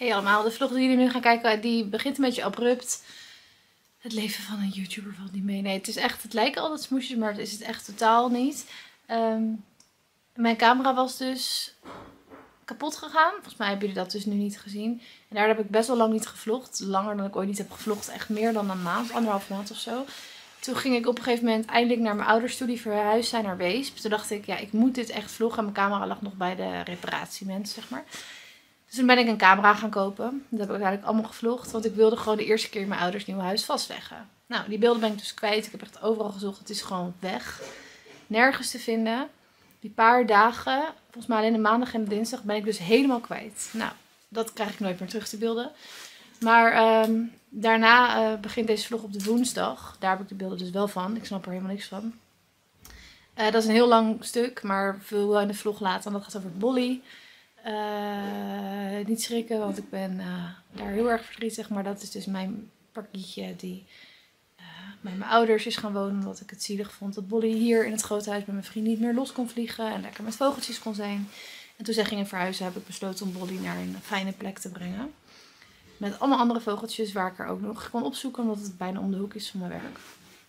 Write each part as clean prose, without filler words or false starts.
Hey allemaal, de vlog die jullie nu gaan kijken, die begint een beetje abrupt. Het leven van een YouTuber valt niet mee. Nee, het is echt, het lijken altijd smoesjes, maar het is het echt totaal niet. Mijn camera was dus kapot gegaan. Volgens mij hebben jullie dat dus nu niet gezien. En daar heb ik best wel lang niet gevlogd. Langer dan ik ooit niet heb gevlogd. Echt meer dan een maand, 1,5 maand of zo. Toen ging ik op een gegeven moment eindelijk naar mijn ouders toe, die verhuisd zijn naar Weesp. Toen dacht ik, ja, ik moet dit echt vloggen. En mijn camera lag nog bij de reparatiemensen, zeg maar. Dus toen ben ik een camera gaan kopen. Dat heb ik uiteindelijk allemaal gevlogd. Want ik wilde gewoon de eerste keer mijn ouders nieuwe huis vastleggen. Nou, die beelden ben ik dus kwijt. Ik heb echt overal gezocht. Het is gewoon weg. Nergens te vinden. Die paar dagen, volgens mij alleen de maandag en de dinsdag, ben ik dus helemaal kwijt. Nou, dat krijg ik nooit meer terug te beelden. Maar daarna begint deze vlog op de woensdag. Daar heb ik de beelden dus wel van. Ik snap er helemaal niks van. Dat is een heel lang stuk, maar veel in de vlog later. En dat gaat over Bolly. Niet schrikken, want ik ben daar heel erg verdrietig. Maar dat is dus mijn parkietje die met mijn ouders is gaan wonen. Omdat ik het zielig vond dat Bolly hier in het grote huis bij mijn vriend niet meer los kon vliegen. En lekker met vogeltjes kon zijn. En toen zij gingen verhuizen heb ik besloten om Bolly naar een fijne plek te brengen. Met allemaal andere vogeltjes waar ik er ook nog kon opzoeken. Omdat het bijna om de hoek is van mijn werk.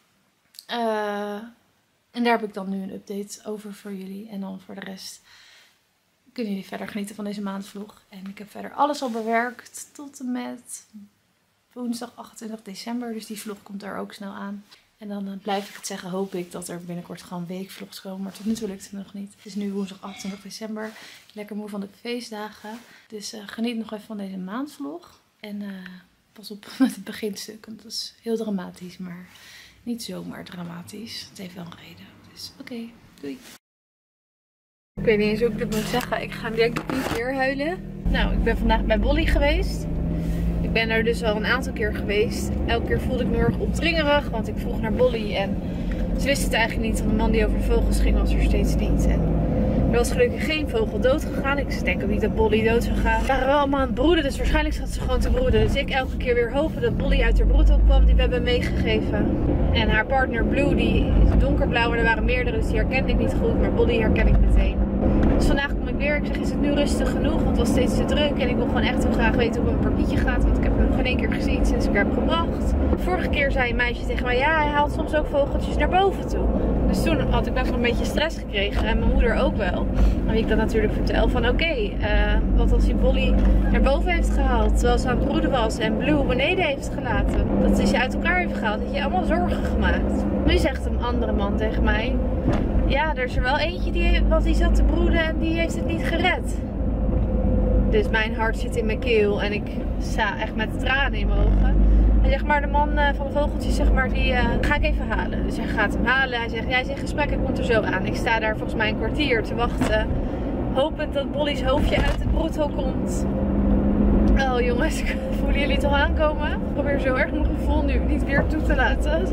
En daar heb ik dan nu een update over voor jullie. En dan voor de rest kunnen jullie verder genieten van deze maandvlog. En ik heb verder alles al bewerkt tot en met woensdag 28 december. Dus die vlog komt er ook snel aan. En dan blijf ik het zeggen, hoop ik dat er binnenkort gewoon weekvlogs komen. Maar tot nu toe lukt het nog niet. Het is nu woensdag 28 december. Lekker moe van de feestdagen. Dus geniet nog even van deze maandvlog. En pas op met het beginstuk. Want dat is heel dramatisch, maar niet zomaar dramatisch. Het heeft wel een reden. Dus oké, doei. Ik weet niet eens hoe ik dit moet zeggen. Ik ga denk ik niet weer huilen. Nou, ik ben vandaag bij Bolly geweest. Ik ben er dus al een aantal keer geweest. Elke keer voelde ik me erg opdringerig, want ik vroeg naar Bolly en ze wist het eigenlijk niet. Want de man die over de vogels ging was er steeds niet. En er was gelukkig geen vogel dood gegaan. Ik denk ook niet dat Bolly dood zou gaan. We waren wel allemaal aan het broeden, dus waarschijnlijk zat ze gewoon te broeden. Dus ik elke keer weer hopen dat Bolly uit haar broedhok kwam die we hebben meegegeven. En haar partner Blue, die is donkerblauw, maar er waren meerdere, dus die herkende ik niet goed. Maar Bolly herken ik meteen. Dus vandaag kom ik weer. Ik zeg, is het nu rustig genoeg? Want het was steeds te druk. En ik wil gewoon echt heel graag weten hoe mijn parkietje gaat. Want ik heb hem nog geen één keer gezien sinds ik er heb gebracht. Vorige keer zei een meisje tegen mij, ja, hij haalt soms ook vogeltjes naar boven toe. Dus toen had ik best wel een beetje stress gekregen. En mijn moeder ook wel. En wie ik dat natuurlijk vertel van oké, wat als hij Bolly naar boven heeft gehaald. Terwijl ze aan het broeden was en Blue beneden heeft gelaten. Dat hij ze uit elkaar heeft gehaald. Dat je allemaal zorgen gemaakt. Nu zegt een andere man tegen mij, ja, er is er wel eentje die zat te broeden en die heeft het niet gered. Dus mijn hart zit in mijn keel en ik sta echt met tranen in mijn ogen. En zeg maar, de man van de vogeltjes, zeg maar, die ga ik even halen. Dus hij gaat hem halen. Hij zegt, jij zegt gesprek, ik komt er zo aan. Ik sta daar volgens mij een kwartier te wachten. Hopend dat Bolly's hoofdje uit het broedhok komt. Oh jongens, voelen jullie het al aankomen? Ik probeer zo erg mijn gevoel nu niet weer toe te laten.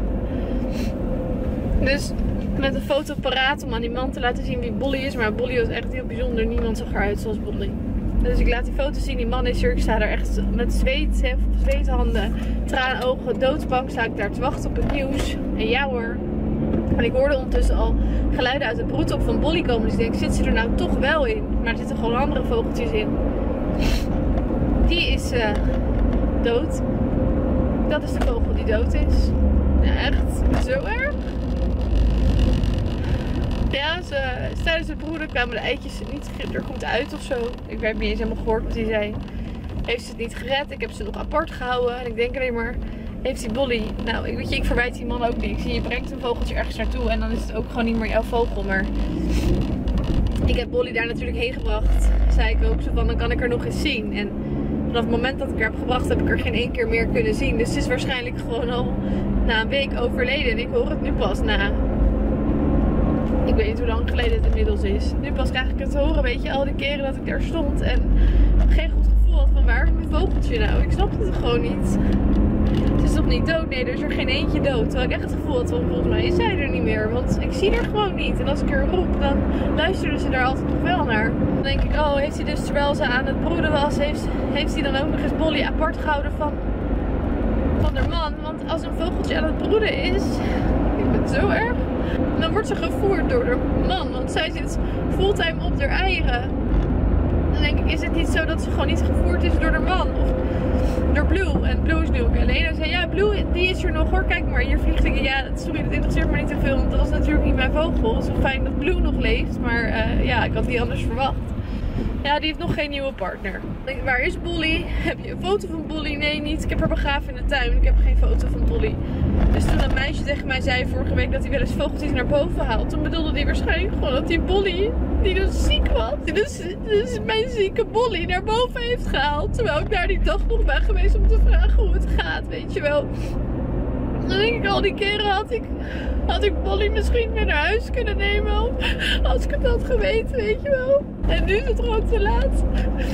Dus met een foto paraat om aan die man te laten zien wie Bolly is. Maar Bolly was echt heel bijzonder. Niemand zag eruit zoals Bolly. Dus ik laat die foto zien. Die man is er. Ik sta daar echt met zweethanden, traanogen, doodsbang. Sta ik daar te wachten op het nieuws. En ja hoor. En ik hoorde ondertussen al geluiden uit het broedhok van Bolly komen. Dus ik denk, zit ze er nou toch wel in? Maar er zitten gewoon andere vogeltjes in. Die is dood. Dat is de vogel die dood is. Ja, echt zo erg. Ja, tijdens het broeden kwamen de eitjes niet er goed uit of zo. Ik heb niet eens helemaal gehoord wat hij zei. Heeft ze het niet gered? Ik heb ze nog apart gehouden. En ik denk alleen maar, heeft die Bolly... Nou, weet je, ik verwijt die man ook niks. Je brengt een vogeltje ergens naartoe en dan is het ook gewoon niet meer jouw vogel. Maar ik heb Bolly daar natuurlijk heen gebracht. Zei ik ook zo van, dan kan ik er nog eens zien. En vanaf het moment dat ik er heb gebracht, heb ik er geen één keer meer kunnen zien. Dus het is waarschijnlijk gewoon al na een week overleden. En ik hoor het nu pas na... Ik weet niet hoe lang geleden het inmiddels is. Nu pas krijg ik het te horen, weet je, al die keren dat ik daar stond en geen goed gevoel had van waar is mijn vogeltje nou? Ik snapte het gewoon niet. Het is toch niet dood? Nee, er is er geen eentje dood. Terwijl ik echt het gevoel had van, volgens mij is zij er niet meer. Want ik zie er gewoon niet. En als ik er roep, dan luisteren ze daar altijd nog wel naar. Dan denk ik, oh, heeft hij dus terwijl ze aan het broeden was, heeft hij dan ook nog eens Bolly apart gehouden van haar man? Want als een vogeltje aan het broeden is, ik vind het zo erg. Dan wordt ze gevoerd door haar man, want zij zit fulltime op haar eieren. denk ik, is het niet zo dat ze gewoon niet gevoerd is door de man? Of door Blue. En Blue is nu ook alleen. En zei, ja, Blue, die is er nog hoor. Kijk maar, hier vliegt ik. Ja, sorry, dat interesseert me niet te veel. Want dat was natuurlijk niet mijn vogel. Het is wel fijn dat Blue nog leeft. Maar ja, ik had die anders verwacht. Ja, die heeft nog geen nieuwe partner. Waar is Bolly? Heb je een foto van Bolly? Nee, niet. Ik heb haar begraven in de tuin. Ik heb geen foto van Bolly. Dus toen een meisje tegen mij zei vorige week dat hij wel eens vogeltjes naar boven haalt. Toen bedoelde hij waarschijnlijk gewoon dat die Bolly, die dus ziek was. Dus mijn zieke Bolly naar boven heeft gehaald. Terwijl ik daar die dag nog ben geweest om te vragen hoe het gaat, weet je wel. Dan denk ik, al die keren had ik Bolly misschien weer naar huis kunnen nemen. Als ik het had geweten, weet je wel. En nu is het gewoon te laat.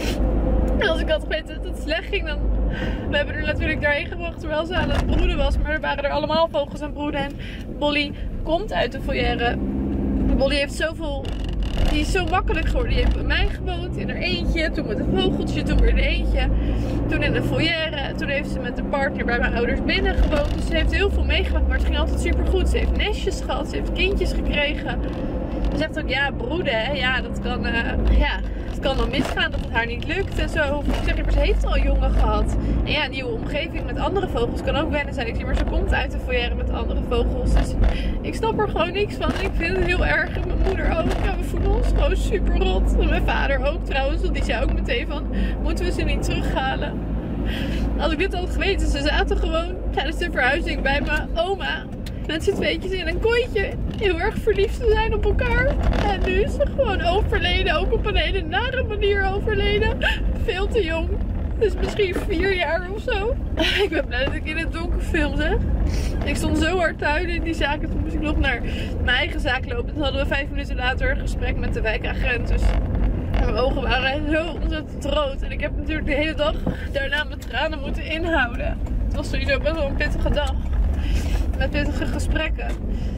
En als ik had geweten dat het slecht ging, dan... We hebben er natuurlijk daarheen gebracht terwijl ze aan het broeden was. Maar er waren er allemaal vogels aan het broeden. En Bolly komt uit de foyer. Bolly heeft zoveel... Die is zo makkelijk geworden. Die heeft bij mij gewoond in haar eentje. Toen met een vogeltje, toen weer in een eentje. Toen in de foyer. Toen heeft ze met de partner bij mijn ouders binnen gewoond. Dus ze heeft heel veel meegemaakt. Maar het ging altijd super goed. Ze heeft nestjes gehad. Ze heeft kindjes gekregen. Ze zegt ook, ja, broeden, hè. Ja, dat kan... Het kan dan misgaan dat het haar niet lukt en zo. Ik zeg, maar ze heeft al jongen gehad. En ja, een nieuwe omgeving met andere vogels kan ook wennen zijn. Ik zie, maar ze komt uit de foyer met andere vogels. Dus ik snap er gewoon niks van. Ik vind het heel erg. En mijn moeder ook. Ja, we voelen ons gewoon super rot. En mijn vader ook trouwens. Want die zei ook meteen van, moeten we ze niet terughalen? Als ik dit had geweten, ze zaten gewoon tijdens de verhuizing bij mijn oma. Met z'n tweetjes in een kooitje. Heel erg verliefd te zijn op elkaar. En nu is ze gewoon overleden. Ook op een hele nare manier overleden. Veel te jong. Dus misschien 4 jaar of zo. Ik ben blij dat ik in het donker film, zeg. Ik stond zo hard te huilen in die zaak. En toen moest ik nog naar mijn eigen zaak lopen. Toen hadden we 5 minuten later een gesprek met de wijkagent. Dus mijn ogen waren zo ontzettend rood. En ik heb natuurlijk de hele dag daarna mijn tranen moeten inhouden. Het was sowieso best wel een pittige dag. Met pittige gesprekken.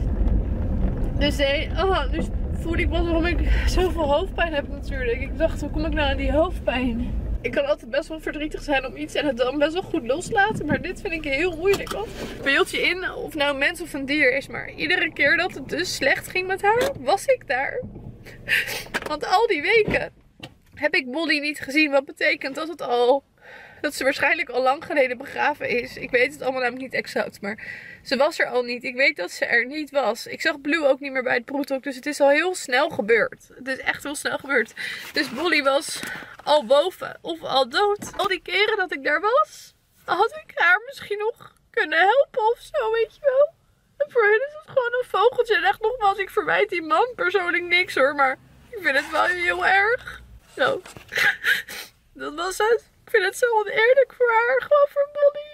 Dus nu voelde ik pas waarom ik zoveel hoofdpijn heb natuurlijk. Ik dacht, hoe kom ik nou aan die hoofdpijn? Ik kan altijd best wel verdrietig zijn om iets en het dan best wel goed loslaten. Maar dit vind ik heel moeilijk. Want een beeldje in, of nou een mens of een dier is. Maar iedere keer dat het dus slecht ging met haar, was ik daar. Want al die weken heb ik Bolly niet gezien. Wat betekent dat ze waarschijnlijk al lang geleden begraven is. Ik weet het allemaal namelijk niet exact, maar ze was er al niet. Ik weet dat ze er niet was. Ik zag Blue ook niet meer bij het broedhok, dus het is al heel snel gebeurd. Het is echt heel snel gebeurd. Dus Bolly was al boven of al dood. Al die keren dat ik daar was, had ik haar misschien nog kunnen helpen of zo, weet je wel. En voor hen is het gewoon een vogeltje. En echt nogmaals, ik verwijt die man persoonlijk niks hoor, maar ik vind het wel heel erg. Zo. Dat was het. Ik vind het zo oneerlijk voor haar, gewoon voor Bolly.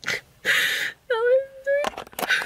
Nou, doei.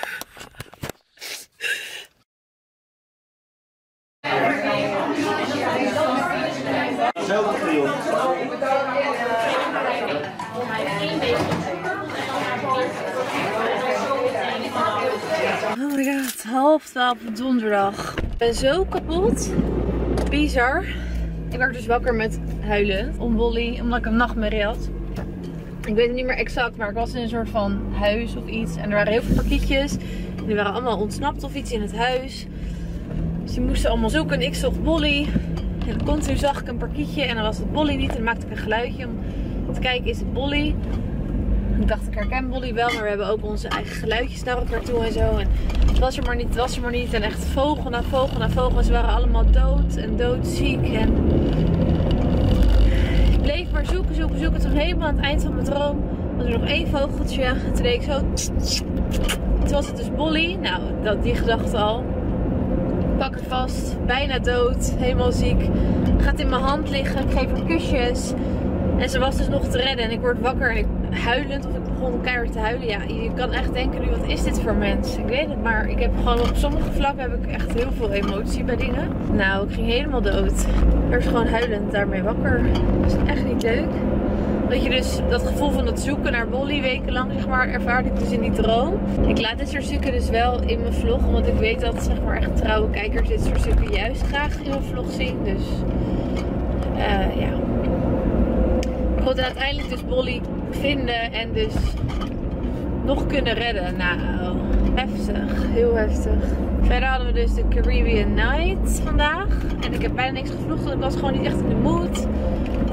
Oh my god, 11:30 op donderdag. Ik ben zo kapot. Bizar. Ik werd dus wakker met huilen om Bolly, omdat ik een nachtmerrie had. Ik weet het niet meer exact, maar ik was in een soort van huis of iets. En er waren heel veel parkietjes. Die waren allemaal ontsnapt of iets in het huis. Dus die moesten allemaal zoeken en ik zocht Bolly. En continu zag ik een parkietje en dan was het Bolly niet. En dan maakte ik een geluidje om te kijken, is het Bolly? Ik dacht, ik herken Bolly wel, maar we hebben ook onze eigen geluidjes naar elkaar toe en zo. En het was er maar niet, het was er maar niet. En echt vogel na vogel na vogel. En ze waren allemaal dood en doodziek. En ik bleef maar zoeken, zoeken, zoeken. Toen helemaal aan het eind van mijn droom was er nog 1 vogeltje. En toen deed ik zo. Toen was het dus Bolly. Nou, die gedachte al. Ik pak het vast, bijna dood, helemaal ziek. Gaat in mijn hand liggen, ik geef haar kusjes. En ze was dus nog te redden en ik word wakker en ik huilend, of ik begon keihard te huilen. Ja, je kan echt denken nu, wat is dit voor mens? Ik weet het, maar ik heb gewoon op sommige vlakken heb ik echt heel veel emotie bij dingen. Nou, ik ging helemaal dood. Ik werd gewoon huilend daarmee wakker. Dat is echt niet leuk. Dat je dus dat gevoel van het zoeken naar Bolly wekenlang, zeg maar, ervaarde ik dus in die droom. Ik laat dit soort stukken dus wel in mijn vlog, want ik weet dat, zeg maar, echt trouwe kijkers dit soort stukken juist graag in mijn vlog zien. Dus, ja. Ik wilde uiteindelijk dus Bolly vinden en dus nog kunnen redden. Nou, heftig. Heel heftig. Verder hadden we dus de Caribbean Night vandaag. En ik heb bijna niks gevlogd, want ik was gewoon niet echt in de mood.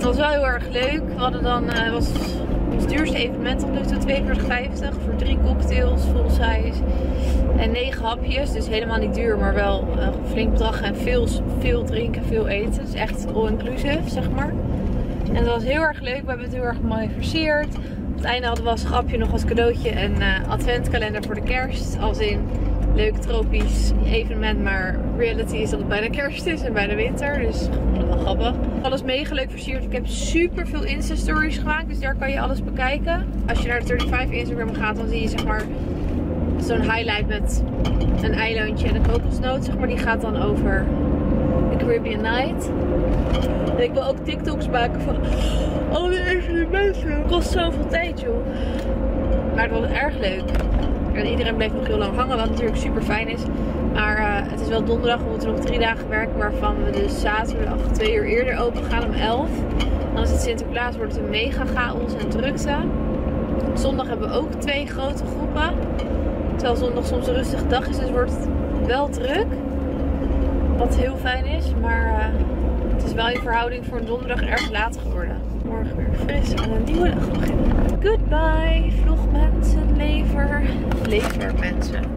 Het was wel heel erg leuk. We hadden dan, was ons duurste evenement tot nu toe, 42,50 voor 3 cocktails, full size. En 9 hapjes, dus helemaal niet duur, maar wel een flink bedrag en veel drinken, veel eten. Dus echt all-inclusive, zeg maar. En dat was heel erg leuk, we hebben het heel erg mooi versierd. Op het einde hadden we als grapje nog als cadeautje een adventkalender voor de kerst. Als in leuk tropisch evenement, maar reality is dat het bijna kerst is en bijna winter. Dus ik vond het wel grappig. Alles mega leuk versierd. Ik heb super veel Insta stories gemaakt, dus daar kan je alles bekijken. Als je naar de 35 Instagram gaat, dan zie je zeg maar zo'n highlight met een eilandje en een kokosnoot. Zeg maar, die gaat dan over de Caribbean Night. En ik wil ook TikToks maken van al die evenementen. Het kost zoveel tijd, joh. Maar het was erg leuk. En iedereen bleef nog heel lang hangen, wat natuurlijk super fijn is. Maar het is wel donderdag, we moeten nog 3 dagen werken, waarvan we dus zaterdag 2 uur eerder open gaan om 11. Dan is het Sinterklaas, wordt het een mega chaos en drukte. Zondag hebben we ook 2 grote groepen. Terwijl zondag soms een rustige dag is, dus wordt het wel druk. Wat heel fijn is, maar het is wel in verhouding voor een donderdag erg laat geworden. Morgen weer fris en een nieuwe dag beginnen. Goodbye, vlogmensen, levermensen.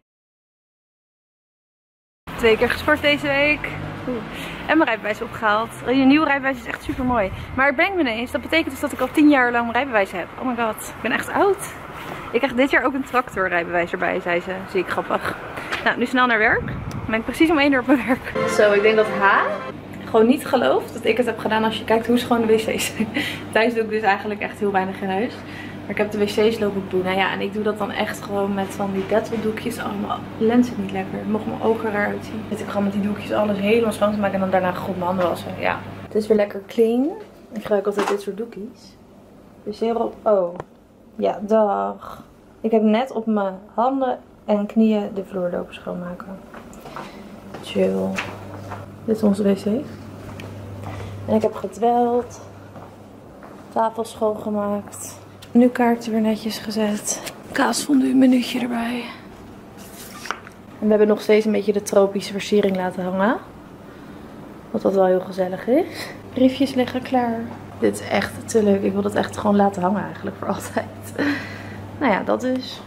2 keer gesport deze week. En mijn rijbewijs opgehaald. Je nieuwe rijbewijs is echt super mooi. Maar ik denk me ineens, dat betekent dus dat ik al 10 jaar lang mijn rijbewijs heb. Oh my god, ik ben echt oud. Ik krijg dit jaar ook een tractorrijbewijs erbij, zei ze. Zie ik grappig. Nou, nu snel naar werk. Dan ben ik precies om 1 uur op mijn werk. Zo, ik denk dat H gewoon niet gelooft dat ik het heb gedaan als je kijkt hoe schoon de wc's zijn. Thuis doe ik dus eigenlijk echt heel weinig in huis. Maar ik heb de wc's lopen doen. Nou ja, en ik doe dat dan echt gewoon met van die Dettol doekjes. Oh, mijn lens zit niet lekker. Mocht mijn ogen eruit zien. Zit ik gewoon met die doekjes alles helemaal schoon te maken en dan daarna goed mijn handen wassen. Ja. Het is weer lekker clean. Ik gebruik altijd dit soort doekjes. Wc-rol. Oh. Ja, dag. Ik heb net op mijn handen en knieën de vloer lopen schoonmaken. Chill. Dit is onze wc. En ik heb gedweld. Tafel schoongemaakt. Nu kaarten weer netjes gezet. Kaasfondue, een minuutje erbij. En we hebben nog steeds een beetje de tropische versiering laten hangen. Wat dat wel heel gezellig is. Briefjes liggen klaar. Dit is echt te leuk. Ik wil dat echt gewoon laten hangen eigenlijk voor altijd. Nou ja, dat dus.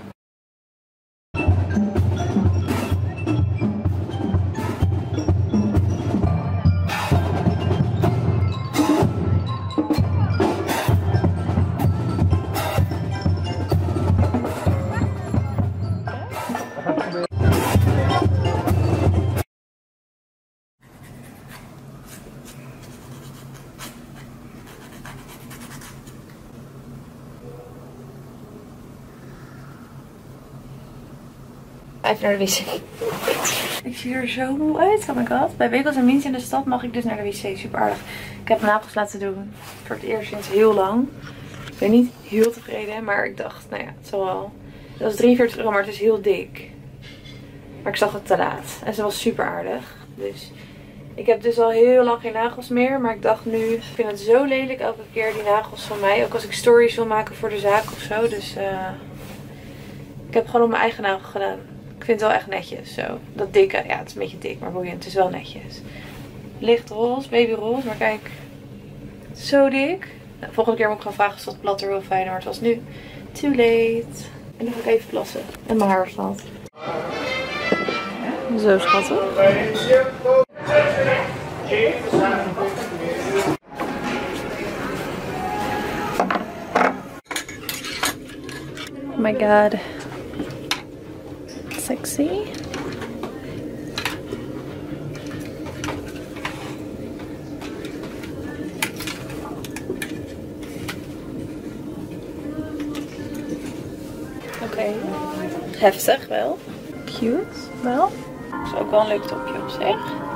Even naar de wc. Ik zie er zo moe uit. Oh my god. Bij Winkels en Miens in de stad mag ik dus naar de wc. Super aardig. Ik heb mijn nagels laten doen. Voor het eerst sinds heel lang. Ik ben niet heel tevreden. Maar ik dacht, nou ja, het zal wel. Dat was 43 euro, maar het is heel dik. Maar ik zag het te laat. En ze was super aardig. Dus ik heb dus al heel lang geen nagels meer. Maar ik dacht nu, ik vind het zo lelijk elke keer die nagels van mij. Ook als ik stories wil maken voor de zaak of zo. Dus ik heb gewoon op mijn eigen nagel gedaan. Ik vind het wel echt netjes zo. Dat dikke, ja het is een beetje dik, maar boeiend. Het is wel netjes. Lichtroze, babyroze, maar kijk. Zo dik. Nou, volgende keer moet ik gewoon vragen of dat platter wil fijner. Maar het was nu too late. En dan ga ik even plassen. En mijn haar staat. Zo schattig. Oh my god. Sexy. Oké. Heftig wel. Cute wel. Is ook wel een leuk topje op zich.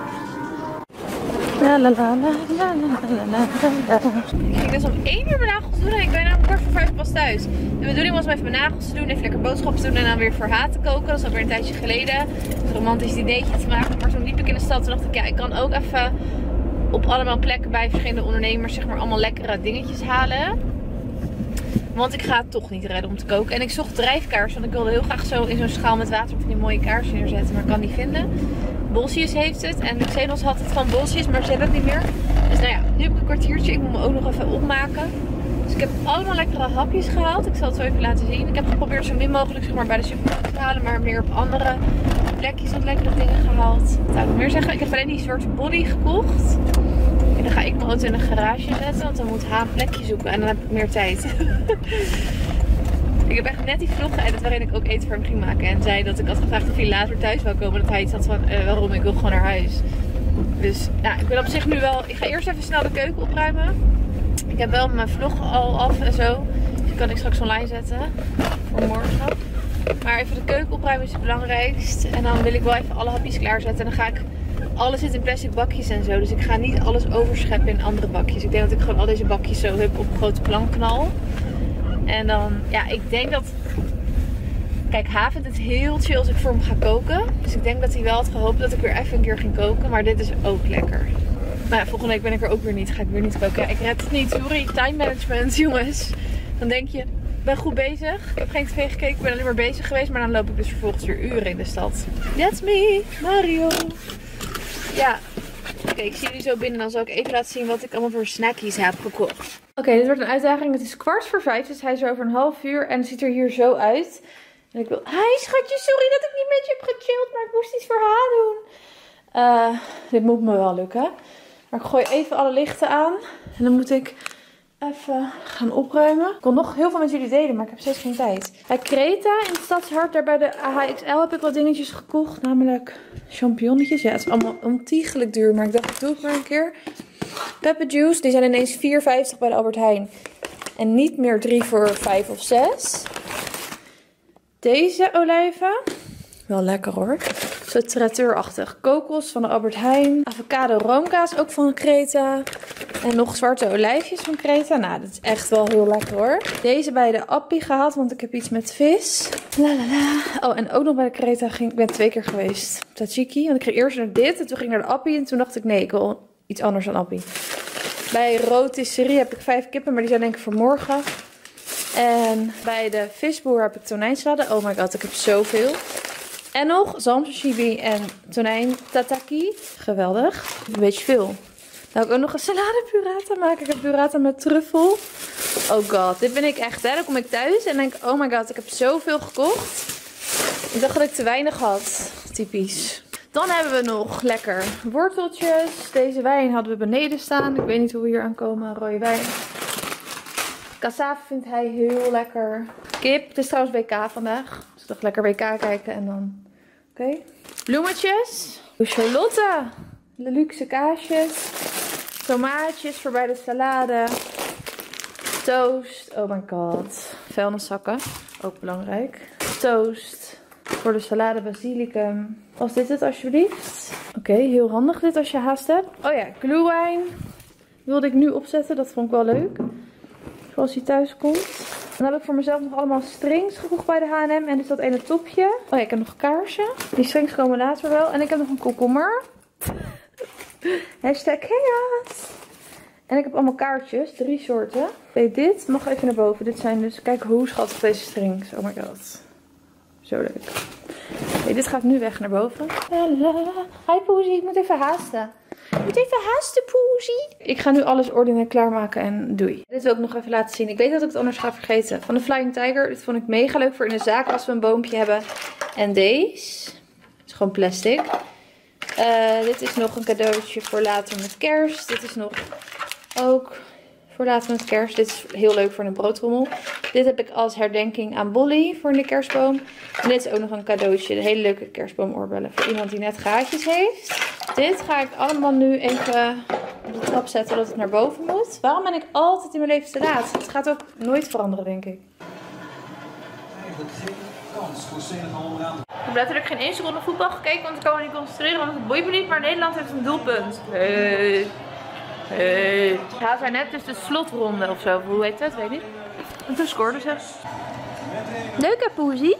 La la la la la la la la. Ik ging dus om 1 uur mijn nagels doen en ik ben namelijk 4:45 pas thuis. De bedoeling was om even mijn nagels te doen, even lekker boodschappen te doen en dan weer voor haar te koken. Dat is alweer een tijdje geleden. Een romantisch ideetje te maken. Maar toen liep ik in de stad en dacht ik, ja, ik kan ook even op allemaal plekken bij verschillende ondernemers zeg maar allemaal lekkere dingetjes halen. Want ik ga het toch niet redden om te koken. En ik zocht drijfkaars, want ik wilde heel graag zo in zo'n schaal met water van die mooie kaarsen neerzetten. Maar ik kan die vinden. Bolsius heeft het. En de Xenos had het van Bolsius, maar ze hebben het niet meer. Dus nou ja, nu heb ik een kwartiertje. Ik moet me ook nog even opmaken. Dus ik heb allemaal lekkere hapjes gehaald. Ik zal het zo even laten zien. Ik heb geprobeerd zo min mogelijk zeg maar, bij de supermarkt te halen. Maar meer op andere plekjes wat lekkere dingen gehaald. Wat zou ik meer zeggen? Ik heb alleen die zwarte body gekocht. En dan ga ik mijn auto in een garage zetten. Want dan moet H een plekje zoeken. En dan heb ik meer tijd. Ik heb echt net die vlog geëdit waarin ik ook eten voor hem ging maken. En zei dat ik had gevraagd of hij later thuis wou komen. Dat hij iets had van waarom, ik wil gewoon naar huis. Dus ja, ik ben op zich nu wel... Ik ga eerst even snel de keuken opruimen. Ik heb wel mijn vlog al af en zo. Dus die kan ik straks online zetten. Voor morgen. Maar even de keuken opruimen is het belangrijkst. En dan wil ik wel even alle hapjes klaarzetten. En dan ga ik... Alles zit in plastic bakjes en zo. Dus ik ga niet alles overscheppen in andere bakjes. Ik denk dat ik gewoon al deze bakjes zo heb op een grote plank knal. En dan... Ja, ik denk dat... Kijk, H vindt het heel chill als ik voor hem ga koken. Dus ik denk dat hij wel had gehoopt dat ik weer even een keer ging koken. Maar dit is ook lekker. Nou ja, volgende week ben ik er ook weer niet. Ga ik weer niet koken. Ja, ik red het niet. Sorry, time management, jongens. Dan denk je, ik ben goed bezig. Ik heb geen tv gekeken. Ik ben alleen maar bezig geweest. Maar dan loop ik dus vervolgens weer uren in de stad. That's me, Mario. Ja. Oké, ik zie jullie zo binnen. Dan zal ik even laten zien wat ik allemaal voor snackies heb gekocht. Oké, dit wordt een uitdaging. Het is 4:15. Dus hij is over een half uur. En het ziet er hier zo uit. En ik wil... Hi schatje, sorry dat ik niet met je heb gechilled. Maar ik moest iets voor haar doen. Dit moet me wel lukken. Maar ik gooi even alle lichten aan. En dan moet ik even gaan opruimen. Ik wil nog heel veel met jullie delen, maar ik heb steeds geen tijd. Bij Kreta in het Stadshart, daar bij de AHXL heb ik wat dingetjes gekocht. Namelijk champignonnetjes. Ja, het is allemaal ontiegelijk duur, maar ik dacht ik doe het maar een keer. Pepper juice, die zijn ineens 4,50 bij de Albert Heijn. En niet meer 3 voor 5 of 6. Deze olijven. Wel lekker hoor. Zo traiteur-achtig. Kokos van de Albert Heijn. Avocado roomkaas ook van Kreta. En nog zwarte olijfjes van Kreta. Nou, dat is echt wel heel lekker hoor. Deze bij de Appie gehaald, want ik heb iets met vis. La la la. Oh, en ook nog bij de Kreta ik ben 2 keer geweest. Tzatziki. Want ik ging eerst naar dit en toen ging ik naar de Appie. En toen dacht ik, nee, ik wil iets anders dan Appie. Bij Rotisserie heb ik 5 kippen, maar die zijn denk ik voor morgen. En bij de visboer heb ik tonijnsalade. Oh my god, ik heb zoveel. En nog zalmsashimi en tonijn tataki. Geweldig. Een beetje veel. Dan heb ik ook nog een salade burrata maken. Ik heb burrata met truffel. Oh god, dit ben ik echt. Hè? Dan kom ik thuis en denk oh my god, ik heb zoveel gekocht. Ik dacht dat ik te weinig had. Typisch. Dan hebben we nog lekker worteltjes. Deze wijn hadden we beneden staan. Ik weet niet hoe we hier aankomen. Rode wijn. Cassave vindt hij heel lekker. Kip. Het is trouwens WK vandaag. Dus toch lekker WK kijken en dan... Oké. Bloemetjes. Charlotte. De luxe kaasjes. Tomaatjes voor bij de salade. Toast. Oh my god. Vuilniszakken. Ook belangrijk. Toast. Voor de salade basilicum. Was dit het alsjeblieft? Oké, heel handig dit als je haast hebt. Oh ja, glühwein. Wilde ik nu opzetten. Dat vond ik wel leuk. Zoals hij thuis komt. Dan heb ik voor mezelf nog allemaal strings gekocht bij de H&M. En dus dat ene topje. Oh ja, ik heb nog kaarsen. Die strings komen later wel. En ik heb nog een komkommer. Hashtag chaos. En ik heb allemaal kaartjes. 3 soorten. Weet dit? Mag even naar boven. Dit zijn dus... Kijk hoe schattig deze strings. Oh my god. Zo leuk. Okay, dit gaat nu weg naar boven. Hi Poesie, ik moet even haasten. Ik moet even haasten, Poesie. Ik ga nu alles ordenen, klaarmaken en doei. Dit wil ik nog even laten zien. Ik weet dat ik het anders ga vergeten. Van de Flying Tiger. Dit vond ik mega leuk voor in de zaak als we een boompje hebben. En deze. Het is gewoon plastic. Dit is nog een cadeautje voor later met kerst. Dit is nog ook voor later met kerst. Dit is heel leuk voor een broodrommel. Dit heb ik als herdenking aan Bolly voor in de kerstboom. En dit is ook nog een cadeautje. De hele leuke kerstboomoorbellen voor iemand die net gaatjes heeft. Dit ga ik allemaal nu even op de trap zetten, dat het naar boven moet. Waarom ben ik altijd in mijn leven te laat? Het gaat ook nooit veranderen, denk ik. Ik heb letterlijk geen 1 seconde voetbal gekeken, want ik kan me niet concentreren, want het boeit me niet. Maar Nederland heeft een doelpunt. Hey. Ja, zijn net dus de slotronde of zo. Hoe heet dat? Weet ik niet. En toen scoorde ze. Leuk hè, Poesie?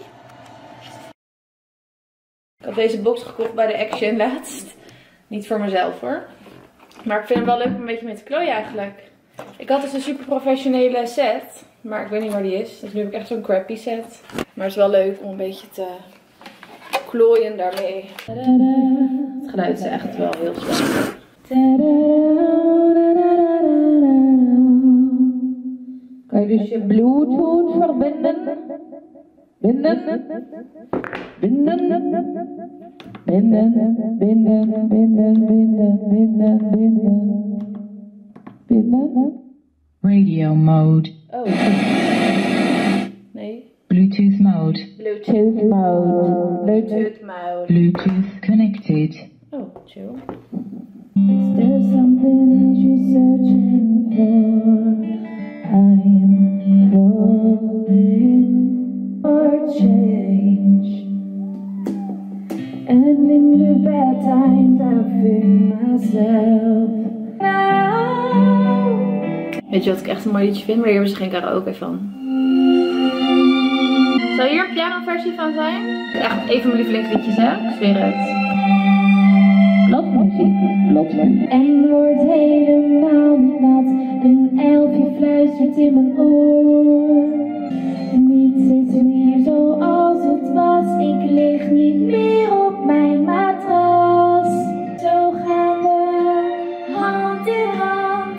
Ik had deze box gekocht bij de Action laatst. Niet voor mezelf hoor. Maar ik vind hem wel leuk om een beetje mee te klooien eigenlijk. Ik had dus een super professionele set. Maar ik weet niet waar die is. Dus nu heb ik echt zo'n crappy set. Maar het is wel leuk om een beetje te klooien daarmee. Het geluid is echt wel heel slecht. Kan je dus je Bluetooth verbinden? Binden. Radio mode. Oh. Nee. Bluetooth mode. Bluetooth mode. Bluetooth mode. Bluetooth connected. Oh, chill. Is there something else you're searching for? I'm falling for change. And in the bad times I feel myself. Now. Weet je wat ik echt een mooi liedje vind? Maar hier hebben ze geen karaoke van. Zou hier een pianoversie van zijn? Echt een van mijn lievelingsliedjes, hè? Ik zweer het. Bladmuziek. En wordt helemaal niet nat. Een elfje fluistert in mijn oor. Niets is meer zoals het was. Ik lig niet meer op mijn matras. Zo gaan we hand in hand.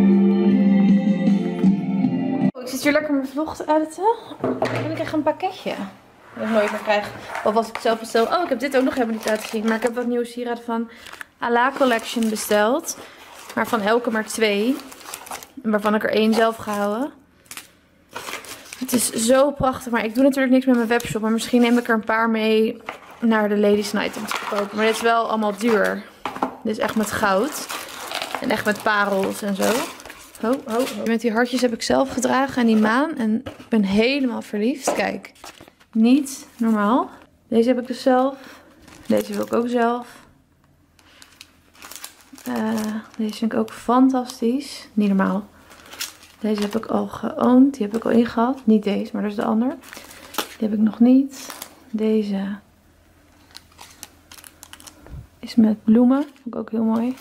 Ik zit hier lekker mijn vlog te editen. En ik krijg een pakketje. Dat ik nooit meer krijg. Of als ik het zelf bestel. Oh, ik heb dit ook nog helemaal niet laten zien. Maar ik heb wat nieuwe sieraden van Ala Collection besteld. Maar van elke maar 2. Waarvan ik er 1 zelf ga houden. Het is zo prachtig. Maar ik doe natuurlijk niks met mijn webshop. Maar misschien neem ik er een paar mee naar de Ladies Night om te kopen. Maar dit is wel allemaal duur. Dit is echt met goud. En echt met parels en zo. Met die hartjes heb ik zelf gedragen en die maan. En ik ben helemaal verliefd. Kijk, niet normaal. Deze heb ik dus zelf. Deze wil ik ook zelf. Deze vind ik ook fantastisch. Niet normaal. Deze heb ik al geowned. Die heb ik al ingehad. Niet deze, maar dat is de ander. Die heb ik nog niet. Deze is met bloemen. Vind ik ook heel mooi.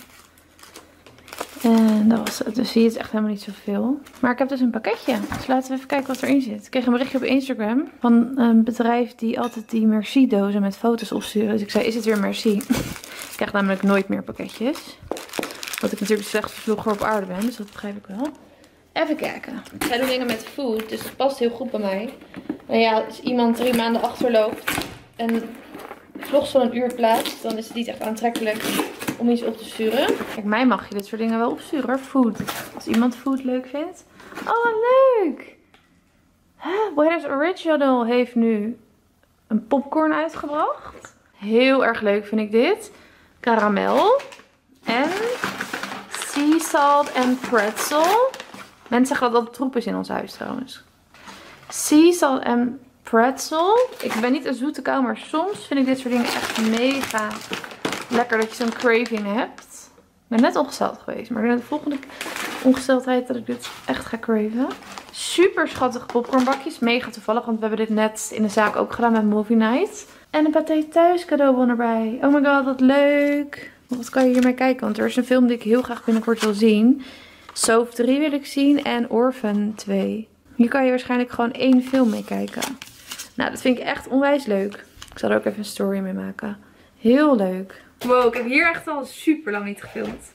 En dat was het. Dus zie je, het is echt helemaal niet zoveel. Maar ik heb dus een pakketje. Dus laten we even kijken wat erin zit. Ik kreeg een berichtje op Instagram van een bedrijf die altijd die Merci dozen met foto's opsturen. Dus ik zei, is het weer Merci? Ik krijg namelijk nooit meer pakketjes. Omdat ik natuurlijk de slechtste vlogger op aarde ben. Dus dat begrijp ik wel. Even kijken. Ik ga doen dingen met food. Dus het past heel goed bij mij. Maar ja, als iemand 3 maanden achterloopt en vlogs van een uur plaatst, dan is het niet echt aantrekkelijk om iets op te sturen. Kijk, mij mag je dit soort dingen wel opsturen. Food. Als iemand food leuk vindt. Oh, wat leuk! Buenos Original heeft nu een popcorn uitgebracht. Heel erg leuk vind ik dit. Karamel. En sea salt en pretzel. Mensen zeggen dat dat troep is in ons huis trouwens. Sea salt en pretzel. Ik ben niet een zoete kou, maar soms vind ik dit soort dingen echt mega lekker dat je zo'n craving hebt. Ik ben net ongesteld geweest, maar de volgende ongesteldheid dat ik dit echt ga craven. Super schattige popcornbakjes. Mega toevallig, want we hebben dit net in de zaak ook gedaan met Movie Night. En een Pathé Thuis cadeaubon erbij. Oh my god, wat leuk. Wat kan je hiermee kijken? Want er is een film die ik heel graag binnenkort wil zien. Soap 3 wil ik zien en Orphan 2. Hier kan je waarschijnlijk gewoon 1 film mee kijken. Nou, dat vind ik echt onwijs leuk. Ik zal er ook even een story mee maken. Heel leuk. Wow, ik heb hier echt al super lang niet gefilmd.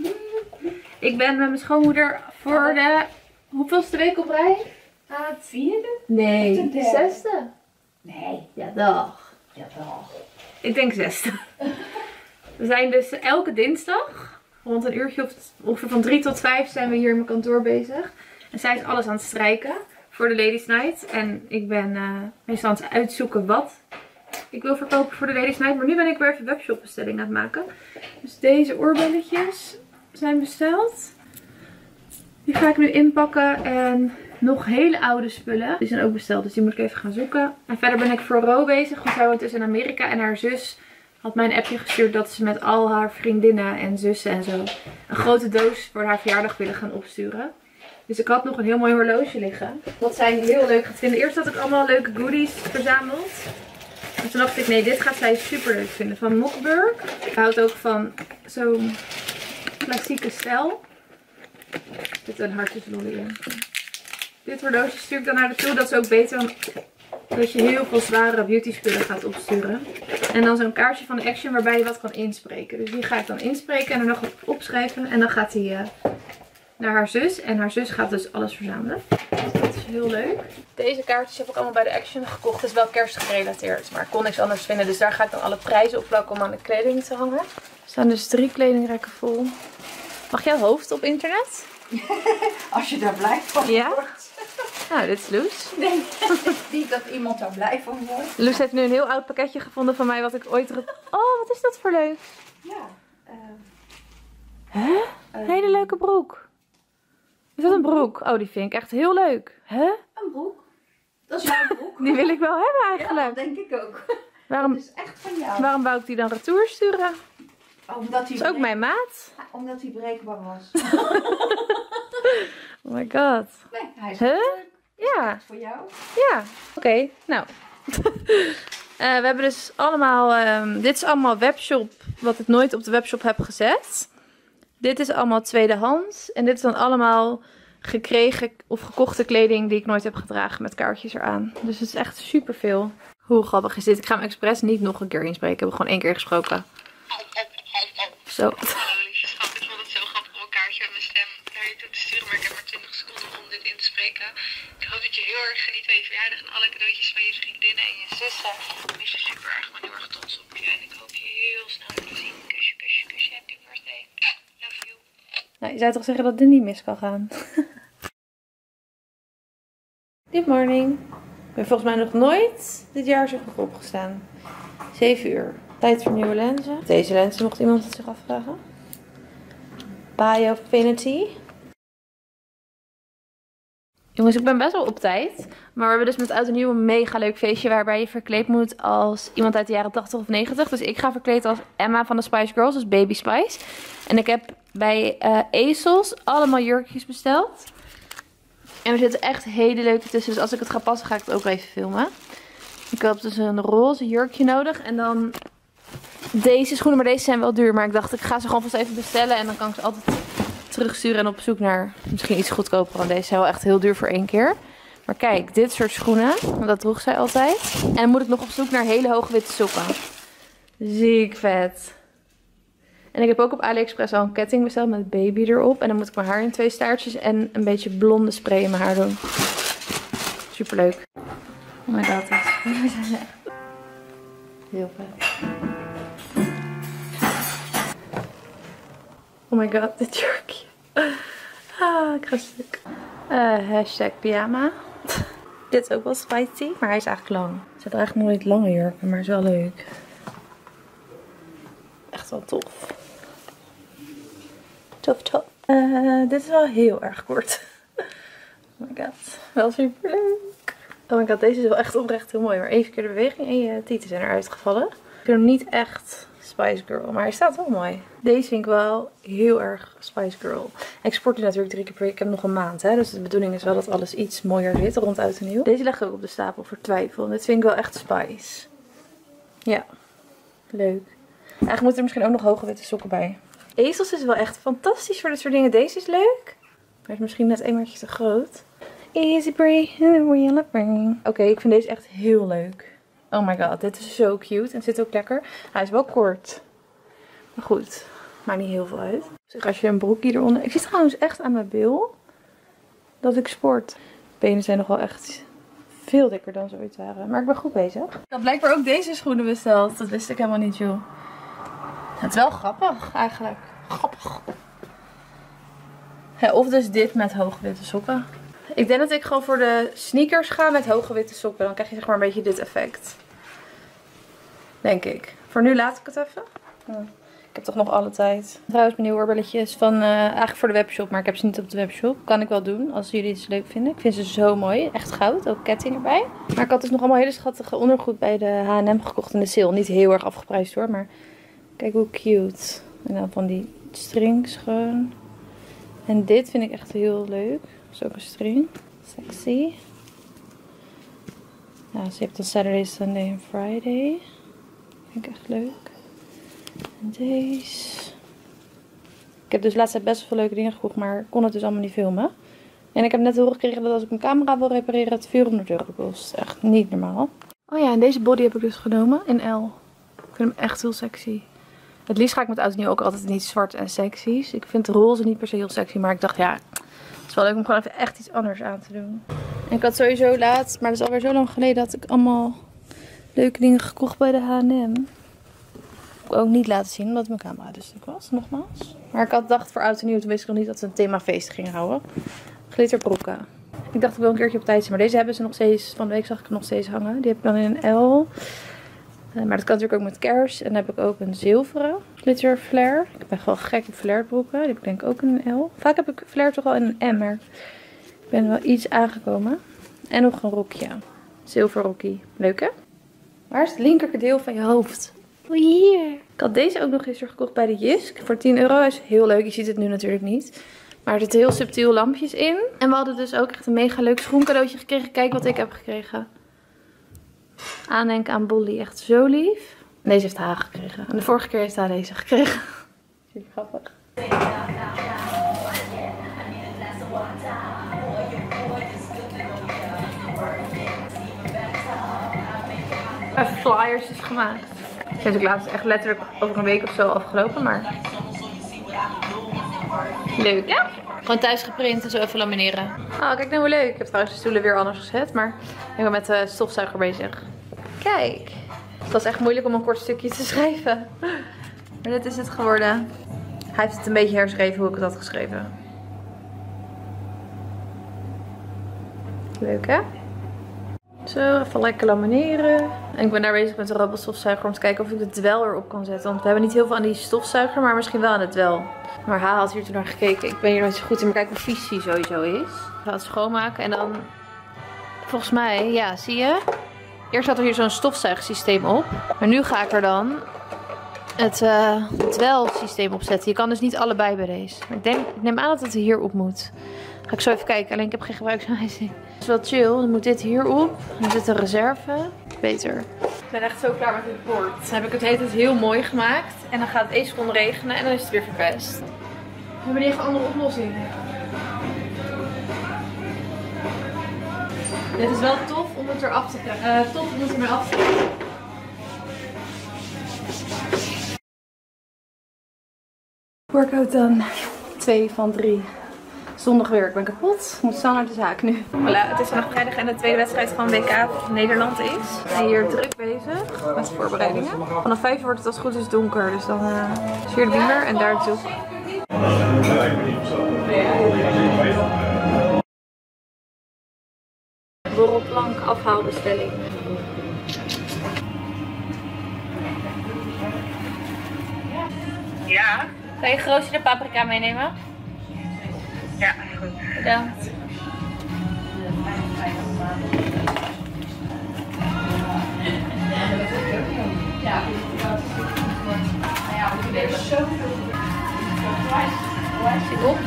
Ik ben met mijn schoonmoeder voor de hoeveelste week op rij? Het 4e? Nee, de 6e. Nee. Ja, dag. Ja, wel. Ik denk 6e. We zijn dus elke dinsdag, rond een uurtje of ongeveer van 3 tot 5 zijn we hier in mijn kantoor bezig. En zij is alles aan het strijken voor de Ladies Night. En ik ben meestal aan het uitzoeken wat ik wil verkopen voor de Ladies Night. Maar nu ben ik weer even webshop bestelling aan het maken. Dus deze oorbelletjes zijn besteld. Die ga ik nu inpakken. En nog hele oude spullen. Die zijn ook besteld, dus die moet ik even gaan zoeken. En verder ben ik voor Ro bezig. Want zij woont dus in Amerika. En haar zus had mij een appje gestuurd dat ze met al haar vriendinnen en zussen en zo een grote doos voor haar verjaardag willen gaan opsturen. Dus ik had nog een heel mooi horloge liggen. Wat zij heel leuk gaat vinden. Eerst had ik allemaal leuke goodies verzameld. En toen dacht ik, nee, dit gaat zij super leuk vinden. Van Mockberg. Ik houd ook van zo'n klassieke stijl. Er zit een hartjeslolly in. Dit horloge stuur ik dan naar de toe. Dat is ook beter dan dat je heel veel zware beauty spullen gaat opsturen. En dan zo'n kaartje van de Action waarbij je wat kan inspreken. Dus die ga ik dan inspreken en er nog opschrijven. En dan gaat hij naar haar zus. En haar zus gaat dus alles verzamelen. Dus dat is heel leuk. Deze kaartjes heb ik allemaal bij de Action gekocht. Het is wel kerstgerelateerd. Maar ik kon niks anders vinden. Dus daar ga ik dan alle prijzen op plakken om aan de kleding te hangen. Er staan dus 3 kledingrekken vol. Mag jouw hoofd op internet? Als je daar blij van Ja? wordt. Nou, dit is Loes. Nee, niet dat iemand daar blij van wordt. Loes heeft nu een heel oud pakketje gevonden van mij wat ik ooit... Oh, wat is dat voor leuk? Ja. Hè? Een hele leuke broek. Is dat een broek? Oh, die vind ik echt heel leuk. Hè? Een broek. Dat is jouw broek. Die wil ik wel hebben Ja, eigenlijk. dat denk ik ook. Waarom, Dat is echt van jou. waarom wou ik die dan retour sturen? Omdat hij Dat is ook mijn maat. Omdat hij breekbaar was. Oh my god. Nee, hij is Huh? leuk. Ja, Voor jou. ja. Oké, nou. We hebben dus allemaal... dit is allemaal webshop wat ik nooit op de webshop heb gezet. Dit is allemaal tweedehands. En dit is dan allemaal gekregen of gekochte kleding die ik nooit heb gedragen met kaartjes eraan. Dus het is echt super veel. Hoe grappig is dit? Ik ga hem expres niet nog een keer inspreken. Ik heb hem gewoon 1 keer gesproken. Zo. Hallo lieve schat, ik vond het zo grappig om een kaartje met mijn stem naar je toe te sturen, maar ik heb maar 20 seconden om dit in te spreken. Ik hoop dat je heel erg geniet van je verjaardag en alle cadeautjes van je vriendinnen en je zussen. Ik mis je super erg, ik ben heel erg trots op je en ik hoop je heel snel weer te zien. Kusje, kusje, kusje, happy birthday. Love you. Nou, je zou toch zeggen dat dit niet mis kan gaan? Good morning. Ik ben volgens mij nog nooit dit jaar zo vroeg opgestaan. 7 uur. Tijd voor nieuwe lenzen. Deze lenzen mocht iemand het zich afvragen. Biofinity. Jongens, ik ben best wel op tijd. Maar we hebben dus met oud en nieuw een mega leuk feestje waarbij je verkleed moet als iemand uit de jaren 80 of 90. Dus ik ga verkleed als Emma van de Spice Girls, dus Baby Spice. En ik heb bij ASOS allemaal jurkjes besteld. En er zitten echt hele leuke tussen. Dus als ik het ga passen, ga ik het ook even filmen. Ik heb dus een roze jurkje nodig. En dan deze schoenen. Maar deze zijn wel duur. Maar ik dacht, ik ga ze gewoon vast even bestellen. En dan kan ik ze altijd terugsturen en op zoek naar misschien iets goedkoper. Want deze zijn wel echt heel duur voor 1 keer. Maar kijk, dit soort schoenen. Want dat droeg zij altijd. En dan moet ik nog op zoek naar hele hoge witte sokken. Ziek vet. En ik heb ook op AliExpress al een ketting besteld met baby erop. En dan moet ik mijn haar in 2 staartjes en een beetje blonde spray in mijn haar doen. Superleuk. Oh my god, dit is heel vet. Oh my god, dit jurkje. Ik ga stuk. Hashtag pyjama. Dit is ook wel spicy, maar hij is eigenlijk lang. Ze draagt nooit lange jurken, maar is wel leuk. Echt wel tof. Tof. Dit is wel heel erg kort. Oh my god. Wel super leuk. Oh my god, deze is wel echt oprecht heel mooi. Maar even keer de beweging en je tieten zijn eruit gevallen. Ik vind hem niet echt Spice Girl, maar hij staat wel mooi. Deze vind ik wel heel erg Spice Girl. En ik sport nu natuurlijk 3 keer per week. Ik heb nog een maand, hè. Dus de bedoeling is wel dat alles iets mooier zit rond oud en nieuw. Deze leg ik ook op de stapel voor twijfel. Dit vind ik wel echt Spice. Ja, leuk. Eigenlijk moeten er misschien ook nog hoge witte sokken bij. ASOS is wel echt fantastisch voor dit soort dingen. Deze is leuk. Maar is misschien net een maatje te groot. Easy breathe. Oké, ik vind deze echt heel leuk. Oh my god, dit is zo cute. En het zit ook lekker. Hij is wel kort. Maar goed, maakt niet heel veel uit. Dus als je een broekje eronder... Ik zie trouwens echt aan mijn bil dat ik sport. Benen zijn nog wel echt veel dikker dan ze ooit waren. Maar ik ben goed bezig. Ik had blijkbaar ook deze schoenen besteld. Dat wist ik helemaal niet, joh. Het is wel grappig, eigenlijk. Grappig. Ja, of dus dit met hoge witte sokken. Ik denk dat ik gewoon voor de sneakers ga met hoge witte sokken. Dan krijg je zeg maar een beetje dit effect. Denk ik. Voor nu laat ik het even. Ik heb toch nog alle tijd. Trouwens, mijn nieuwe oorbelletjes van eigenlijk voor de webshop. Maar ik heb ze niet op de webshop. Kan ik wel doen als jullie het leuk vinden. Ik vind ze zo mooi. Echt goud. Ook ketting erbij. Maar ik had dus nog allemaal hele schattige ondergoed bij de H&M gekocht in de sale. Niet heel erg afgeprijsd hoor. Maar kijk hoe cute. En dan van die strings gewoon. En dit vind ik echt heel leuk. Dat is ook een string. Sexy. Ja, ze heeft dan Saturday, Sunday en Friday. Vind ik echt leuk. En deze. Ik heb dus laatst best wel veel leuke dingen gekocht, maar kon het dus allemaal niet filmen. En ik heb net horen gekregen dat als ik mijn camera wil repareren het €400 kost. Echt niet normaal. Oh ja, en deze body heb ik dus genomen in L. Ik vind hem echt heel sexy. Het liefst ga ik met oud en nieuw ook altijd niet zwart en sexy. Ik vind de roze niet per se heel sexy. Maar ik dacht ja, het is wel leuk om gewoon even echt iets anders aan te doen. En ik had sowieso laatst, maar dat is alweer zo lang geleden, dat ik allemaal leuke dingen gekocht bij de H&M. Ik ook niet laten zien omdat mijn camera dus stuk was, nogmaals. Maar ik had gedacht voor oud en nieuw, toen wist ik nog niet dat ze een themafeest gingen houden. Glitterbroeken. Ik dacht ik wil een keertje op tijd zijn, maar deze hebben ze nog steeds, van de week zag ik hem nog steeds hangen. Die heb ik dan in een L. Maar dat kan natuurlijk ook met kers. En dan heb ik ook een zilveren glitter flare. Ik heb echt wel gekke flared broeken. Die heb ik denk ik ook in een L. Vaak heb ik flare toch wel in een M, maar ik ben wel iets aangekomen. En nog een rokje. Zilverrokkie. Leuk hè? Waar is het linker van je hoofd? Oh, hier. Ik had deze ook nog gisteren gekocht bij de Jisk. Voor €10. Hij is heel leuk. Je ziet het nu natuurlijk niet. Maar er zitten heel subtiel lampjes in. En we hadden dus ook echt een mega leuk schoencadeautje gekregen. Kijk wat ik heb gekregen. Aandenken aan Bolly. Echt zo lief. En deze heeft haar gekregen. En de vorige keer heeft hij deze gekregen. Super grappig. Even flyers is gemaakt. Het is natuurlijk laatst echt letterlijk over een week of zo afgelopen, maar leuk hè? Gewoon thuis geprint en zo even lamineren. Oh, kijk nou hoe leuk. Ik heb trouwens de stoelen weer anders gezet, maar ik ben met de stofzuiger bezig. Kijk. Het was echt moeilijk om een kort stukje te schrijven. Maar dit is het geworden. Hij heeft het een beetje herschreven hoe ik het had geschreven. Leuk hè? Zo, even lekker lamineren. En ik ben daar bezig met de robotstofzuiger om te kijken of ik de dwel erop kan zetten. Want we hebben niet heel veel aan die stofzuiger, maar misschien wel aan de dwel. Maar Ha had hier toen naar gekeken. Ik ben hier nooit zo goed in, maar kijk hoe vies die sowieso is. Ik ga het schoonmaken en dan, volgens mij, ja, zie je? Eerst had er hier zo'n stofzuigsysteem op. Maar nu ga ik er dan het dwelsysteem op zetten. Je kan dus niet allebei bij deze. Maar ik neem aan dat het hier op moet. Ga ik zo even kijken. Alleen ik heb geen gebruiksaanwijzing. Het is wel chill. Dan moet dit hierop. Dan zit een reserve. Beter. Ik ben echt zo klaar met dit bord. Dan heb ik het hele tijd heel mooi gemaakt. En dan gaat het 1 seconde regenen. En dan is het weer verpest. We hebben niet echt een andere oplossing. Dit is wel tof om het eraf te krijgen. Tof om het ermee af te krijgen. Workout dan. 2 van 3. Zondag weer. Ik ben kapot. Ik moet snel naar de zaak nu. Voilà, het is vandaag vrijdag en de tweede wedstrijd van WK Nederland is. En hier druk bezig met de voorbereidingen. Vanaf 5 wordt het als het goed is donker. Dus dan is hier de beamer en daar het doek. Borrelplank afhaalbestelling. Ja? Kan je geroosterde paprika meenemen? Ja, goed. Bedankt. Zit op.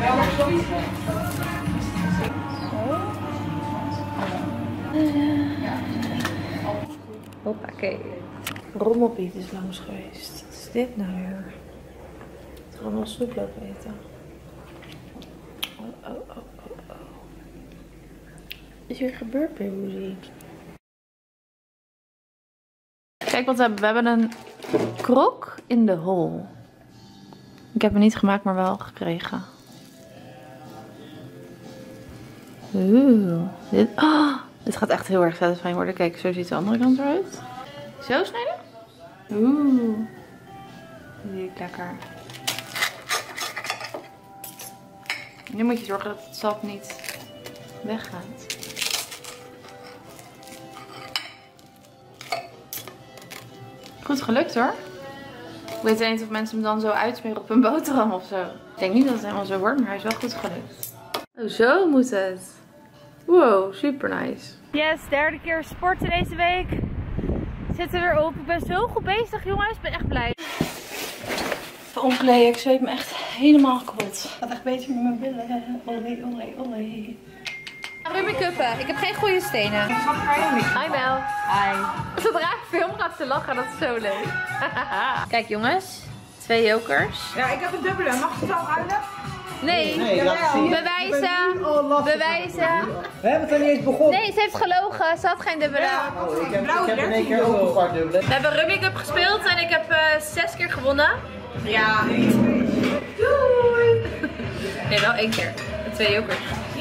Hoppakee. Rommelpiet is langs geweest. Wat is dit nou weer? Het is allemaal snoep lopen eten. Oh. Is hier gebeurd bij Woezie? Kijk wat we hebben. We hebben een krok in de hol. Ik heb hem niet gemaakt, maar wel gekregen. Dit gaat echt heel erg satisfying worden. Kijk, zo ziet de andere kant eruit. Zo snijden? Zie ik lekker. Nu moet je zorgen dat het sap niet weggaat. Goed gelukt hoor. Ik weet niet of mensen hem dan zo uitsmeren op een boterham of zo. Ik denk niet dat het helemaal zo wordt, maar hij is wel goed gelukt. Oh, zo moet het. Wow, super nice. Yes, derde keer sporten deze week. Zit er weer op. Ik ben zo goed bezig jongens. Ik ben echt blij. Even omkleden. Ik zweet me echt helemaal kapot. Het gaat echt beter met mijn billen. Olé. Ruby kuppen. Ik heb geen goede stenen. Hi Mel. Hi. Zodra ik film gaat ze lachen. Dat is zo leuk. Kijk jongens. 2 jokers. Ja, ik heb een dubbele. Mag ik het wel ruilen? Nee, Nee, laat zien. bewijzen. Oh, Bewijzen. We hebben het er niet eens begonnen. Nee, ze heeft gelogen. Ze had geen dubbele. Oh, ik heb in één keer ook een paar dubbele. We hebben Rummy Cup gespeeld en ik heb 6 keer gewonnen. Ja. Doei! Nee, wel 1 keer. 2 jokers.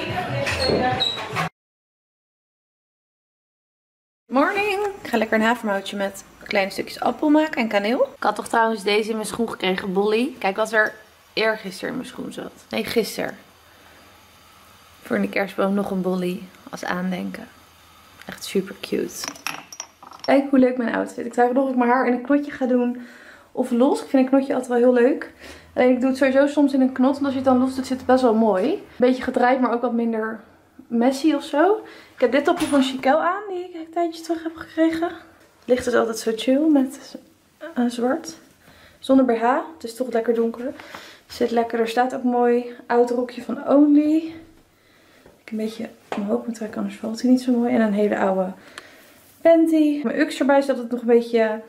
Morning! Ik ga lekker een havermoutje met kleine stukjes appel maken en kaneel. Ik had toch trouwens deze in mijn schoen gekregen, Bolly. Kijk wat er eergisteren in mijn schoen zat. Nee, gisteren. Voor in de kerstboom nog een Bolly als aandenken. Echt super cute. Kijk hoe leuk mijn outfit. Ik twijfel of ik mijn haar in een knotje ga doen of los. Ik vind een knotje altijd wel heel leuk. Alleen ik doe het sowieso soms in een knot. Want als je het dan los doet, zit het best wel mooi. Een beetje gedraaid, maar ook wat minder messy of zo. Ik heb dit topje van Chiquel aan, die ik een tijdje terug heb gekregen. Het licht is altijd zo chill met zwart. Zonder BH. Het is toch lekker donker. Het zit lekker. Er staat ook mooi oud rokje van Only. Ik een beetje omhoog moet trekken, anders valt hij niet zo mooi. En een hele oude panty. Mijn ux erbij, zodat het nog een beetje,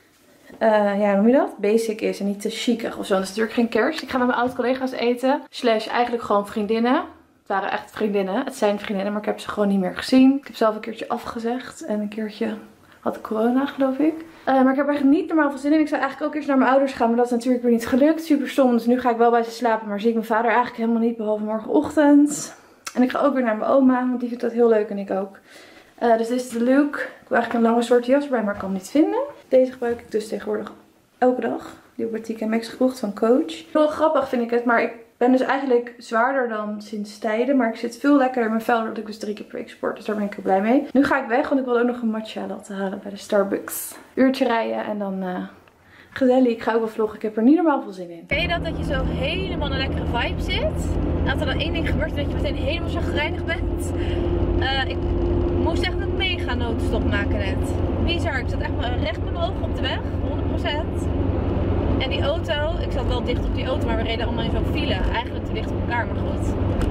ja, hoe noem je dat? Basic is en niet te chicig of zo. Dat is natuurlijk geen kerst. Ik ga met mijn oud collega's eten. Slash eigenlijk gewoon vriendinnen. Het waren echt vriendinnen. Het zijn vriendinnen, maar ik heb ze gewoon niet meer gezien. Ik heb zelf een keertje afgezegd. En een keertje had ik corona, geloof ik. Maar ik heb er eigenlijk niet normaal veel zin in. Ik zou eigenlijk ook eerst naar mijn ouders gaan, maar dat is natuurlijk weer niet gelukt. Super stom, dus nu ga ik wel bij ze slapen. Maar zie ik mijn vader eigenlijk helemaal niet, behalve morgenochtend. En ik ga ook weer naar mijn oma, want die vindt dat heel leuk en ik ook. Dus dit is de look. Ik wil eigenlijk een lange soort jas bij, maar ik kan hem niet vinden. Deze gebruik ik dus tegenwoordig elke dag. Die heb ik bij TK Maxx gekocht van Coach. Heel grappig vind ik het, maar ik ben dus eigenlijk zwaarder dan sinds tijden. Maar ik zit veel lekkerder in mijn vel doordat ik dus 3 keer per week sport. Dus daar ben ik heel blij mee. Nu ga ik weg, want ik wil ook nog een matcha laten halen bij de Starbucks. Uurtje rijden en dan gezellig. Ik ga ook wel vloggen. Ik heb er niet normaal veel zin in. Ken je dat je zo helemaal in een lekkere vibe zit? Dat er dan één ding gebeurt en dat je meteen helemaal chagrijnig bent. Ik moest echt een mega noodstop maken net. Bizar. Ik zat echt recht met mijn ogen op de weg. 100%. En die auto, ik zat wel dicht op die auto, maar we reden allemaal in zo'n file. Eigenlijk te dicht op elkaar, maar goed.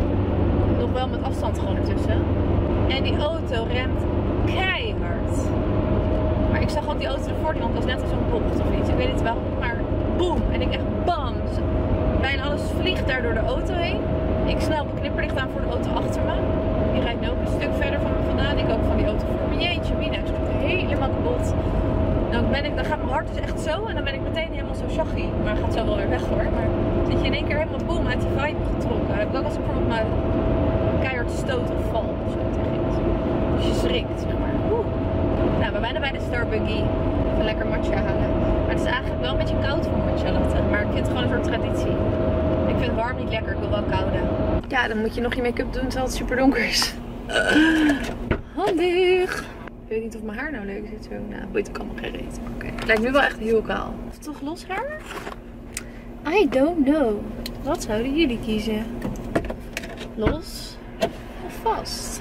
Nog wel met afstand gewoon ertussen. En die auto remt keihard. Maar ik zag ook die auto ervoor, want het was net als zo'n bocht of iets. Ik weet niet waarom, maar boem. En ik echt bam. Bijna alles vliegt daar door de auto heen. Ik snel mijn knipperlicht aan voor de auto achter me. Die rijdt nu ook een stuk verder van me vandaan. Ik ook van die auto voor me. Jeetje, Mina, ik stond helemaal kapot. Dan gaat mijn hart dus echt zo en dan ben ik meteen helemaal zo shaggy. Maar het gaat zo wel weer weg hoor. Maar zit je in één keer helemaal boom uit die vibe getrokken. Dat heb ik ook als ik bijvoorbeeld mijn keihard stoot of val of zo tegen iets. Dus je schrikt, zeg maar. Nou, we bijna bij de Starbuggy. Even lekker matcha halen. Maar het is eigenlijk wel een beetje koud voor matcha latte. Maar ik vind het gewoon een soort traditie. Ik vind warm niet lekker, ik wil wel koude. Ja, dan moet je nog je make-up doen terwijl het super donker is. Handig! Ik weet niet of mijn haar nou leuk zit zo. Nou, boeit ook allemaal geen reet. Oké. Het lijkt nu wel echt heel kaal. Of toch los haar? I don't know. Wat zouden jullie kiezen? Los of vast?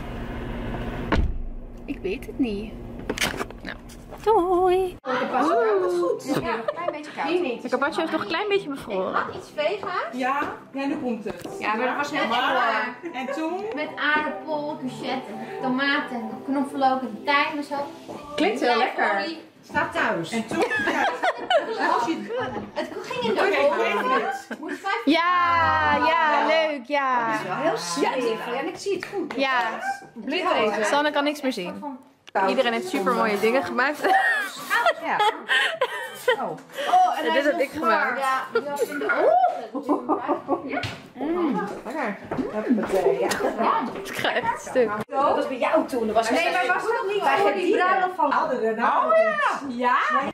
Ik weet het niet. Nou, doei! Dat is goed. Ja, een klein beetje koud. Hier niet. De carpaccio is nog een klein beetje bevroren. Iets vega's. Ja, nu komt het. Ja, maar dat was net En toen? Met aardappel, courgette, tomaten, knoflook en tijm en zo. Klinkt heel lekker. Staat thuis. En toen? Ja. Als je... Het ging in de Oké, oven. Moest 5 Ja, leuk, ja. Het is wel heel stevig en ik zie het goed. Ja, Blind eten. Sanne kan niks meer zien. Iedereen heeft super mooie dingen gemaakt. Ja. Oh, En dit heb ik gemaakt. Ja, die was in de oven. lekker. Ik ga echt een stuk. Dat was bij jou toen. Dat was nee, maar was dat niet bij die bruiloft van... Oh ja. Ja?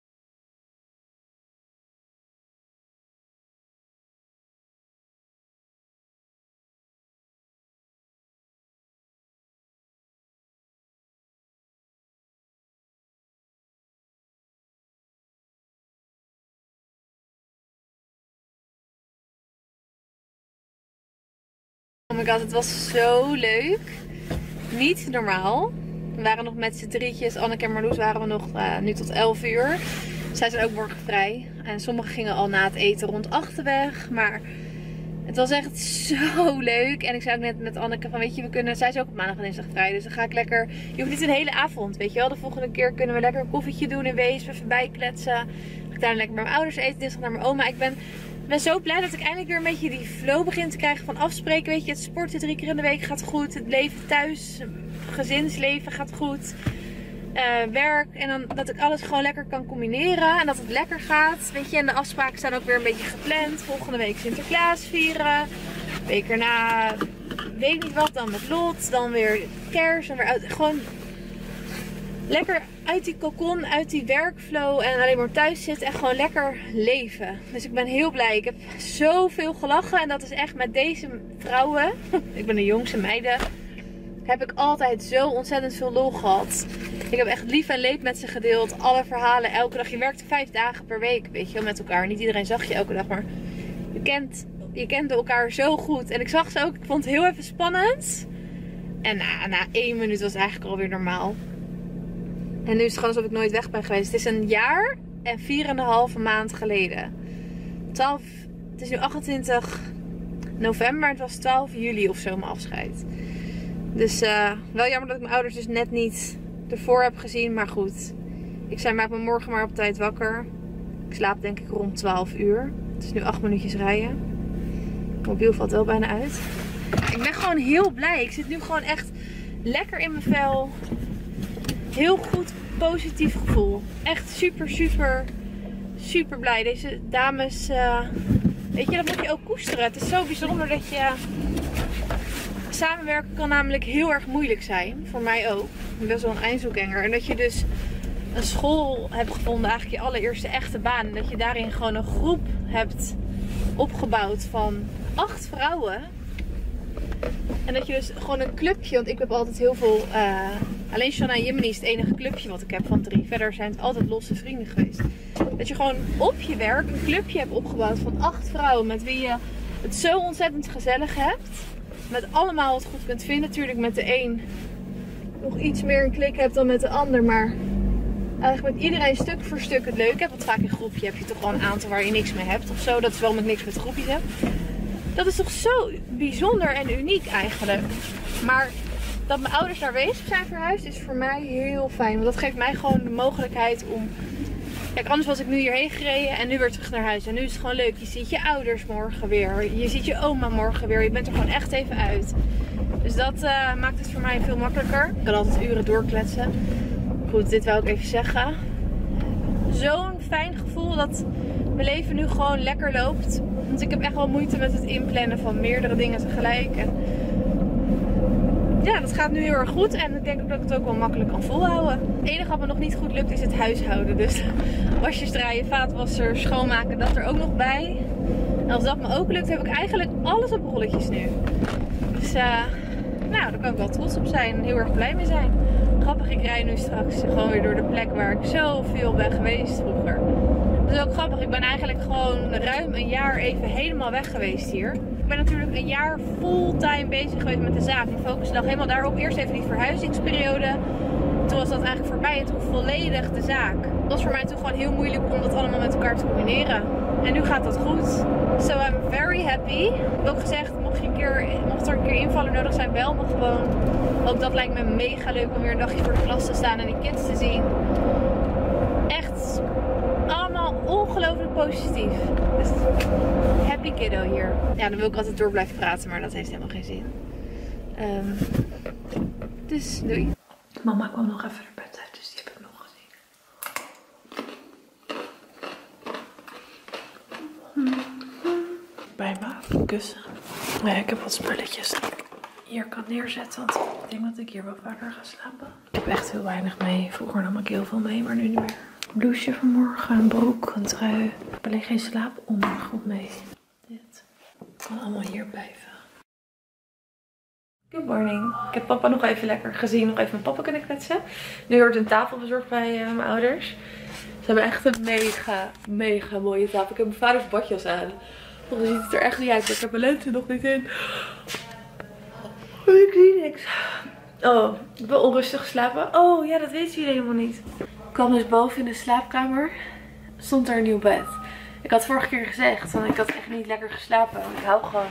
Oh my god, het was zo leuk. Niet normaal. We waren nog met z'n drietjes. Anneke en Marloes waren we nog nu tot 11 uur. Zij zijn ook morgen vrij. En sommigen gingen al na het eten rond 8 weg. Maar het was echt zo leuk. En ik zei ook net met Anneke van, weet je, zij is ook op maandag en dinsdag vrij. Dus dan ga ik lekker, je hoeft niet een hele avond, weet je wel. De volgende keer kunnen we lekker een koffietje doen in Weesp. Even bijkletsen. Ga ik daar lekker met mijn ouders eten, dinsdag naar mijn oma. Ik ben ben zo blij dat ik eindelijk weer een beetje die flow begin te krijgen van afspreken. Weet je, het sporten 3 keer in de week gaat goed. Het leven thuis, gezinsleven gaat goed. Werk en dan dat ik alles gewoon lekker kan combineren. En dat het lekker gaat. Weet je, en de afspraken staan ook weer een beetje gepland. Volgende week Sinterklaas vieren. Week erna weet niet wat, dan met Lot. Dan weer kerst. Dan weer uit. Gewoon lekker uit die cocon, uit die werkflow en alleen maar thuis zitten en gewoon lekker leven. Dus ik ben heel blij. Ik heb zoveel gelachen en dat is echt met deze vrouwen, ik ben de jongste meiden, heb ik altijd zo ontzettend veel lol gehad. Ik heb echt lief en leed met ze gedeeld. Alle verhalen, elke dag. Je werkt 5 dagen per week, weet je wel, met elkaar. Niet iedereen zag je elke dag, maar je kende elkaar zo goed. En ik zag ze ook, ik vond het heel even spannend. En na 1 minuut was het eigenlijk alweer normaal. En nu is het gewoon alsof ik nooit weg ben geweest. Het is 1 jaar en 4,5 maand geleden. Het is nu 28 november. Het was 12 juli of zo mijn afscheid. Dus wel jammer dat ik mijn ouders dus net niet ervoor heb gezien. Maar goed. Ik zei, maak me morgen maar op tijd wakker. Ik slaap denk ik rond 12 uur. Het is nu 8 minuutjes rijden. Mijn mobiel valt wel bijna uit. Ik ben gewoon heel blij. Ik zit nu gewoon echt lekker in mijn vel. Heel goed, positief gevoel. Echt super blij. Deze dames, weet je, dat moet je ook koesteren. Het is zo bijzonder dat je... Samenwerken kan namelijk heel erg moeilijk zijn. Voor mij ook. Ik ben best wel een eindzoekhanger. En dat je dus een school hebt gevonden, eigenlijk je allereerste echte baan. En dat je daarin gewoon een groep hebt opgebouwd van 8 vrouwen. En dat je dus gewoon een clubje, want ik heb altijd heel veel... alleen Shanna en Jiminy is het enige clubje wat ik heb van 3. Verder zijn het altijd losse vrienden geweest. Dat je gewoon op je werk een clubje hebt opgebouwd van 8 vrouwen. Met wie je het zo ontzettend gezellig hebt. Met allemaal wat goed kunt vinden. Natuurlijk met de een nog iets meer een klik hebt dan met de ander. Maar eigenlijk met iedereen stuk voor stuk het leuk hebt. Want vaak in een groepje heb je toch wel een aantal waar je niks mee hebt of zo. Dat is wel met niks met groepjes hebt. Dat is toch zo bijzonder en uniek eigenlijk. Maar dat mijn ouders daar aanwezig zijn verhuisd is voor mij heel fijn. Want dat geeft mij gewoon de mogelijkheid om... Kijk, anders was ik nu hierheen gereden en nu weer terug naar huis. En nu is het gewoon leuk. Je ziet je ouders morgen weer. Je ziet je oma morgen weer. Je bent er gewoon echt even uit. Dus dat maakt het voor mij veel makkelijker. Ik kan altijd uren doorkletsen. Goed, dit wou ik even zeggen. Zo'n fijn gevoel dat mijn leven nu gewoon lekker loopt. Want ik heb echt wel moeite met het inplannen van meerdere dingen tegelijk. En ja, dat gaat nu heel erg goed. En ik denk ook dat ik het ook wel makkelijk kan volhouden. Het enige wat me nog niet goed lukt is het huishouden. Dus wasjes draaien, vaatwasser, schoonmaken, dat er ook nog bij. En als dat me ook lukt, heb ik eigenlijk alles op rolletjes nu. Dus nou, daar kan ik wel trots op zijn en heel erg blij mee zijn. Grappig, ik rij nu straks gewoon weer door de plek waar ik zoveel ben geweest vroeger. Dat is ook grappig, ik ben eigenlijk gewoon ruim 1 jaar even helemaal weg geweest hier. Ik ben natuurlijk 1 jaar fulltime bezig geweest met de zaak. Mijn focus lag helemaal daarop. Eerst even die verhuizingsperiode. Toen was dat eigenlijk voorbij en toen volledig de zaak. Het was voor mij toen gewoon heel moeilijk om dat allemaal met elkaar te combineren. En nu gaat dat goed. So I'm very happy. Ik heb ook gezegd, mocht er een keer invaller nodig zijn, bel me gewoon. Ook dat lijkt me mega leuk om weer een dagje voor de klas te staan en die kids te zien. Echt allemaal ongelooflijk positief. Dus happy kiddo hier. Ja, dan wil ik altijd door blijven praten, maar dat heeft helemaal geen zin. Dus doei. Mama kwam nog even naar bed uit, dus die heb ik nog gezien. Bij mijn kussen. Ja, ik heb wat spulletjes die ik hier kan neerzetten, want ik denk dat ik hier wel vaker ga slapen. Ik heb echt heel weinig mee. Vroeger nam ik heel veel mee, maar nu niet meer. Een blouseje vanmorgen, een broek, een trui. Ik heb alleen geen slaapondergoed mee. Dit kan allemaal hier blijven. Good morning. Ik heb papa nog even lekker gezien. Nog even met papa kunnen kletsen. Nu wordt een tafel bezorgd bij mijn ouders. Ze hebben echt een mega mooie tafel. Ik heb mijn vaders badjas aan. Want dan ziet het er echt niet uit. Maar ik heb mijn lenzen nog niet in. Ik zie niks. Oh, ik ben onrustig geslapen. Oh ja, dat weten jullie helemaal niet. Ik kwam dus boven in de slaapkamer. Stond er een nieuw bed. Ik had vorige keer gezegd, want ik had echt niet lekker geslapen. Ik hou gewoon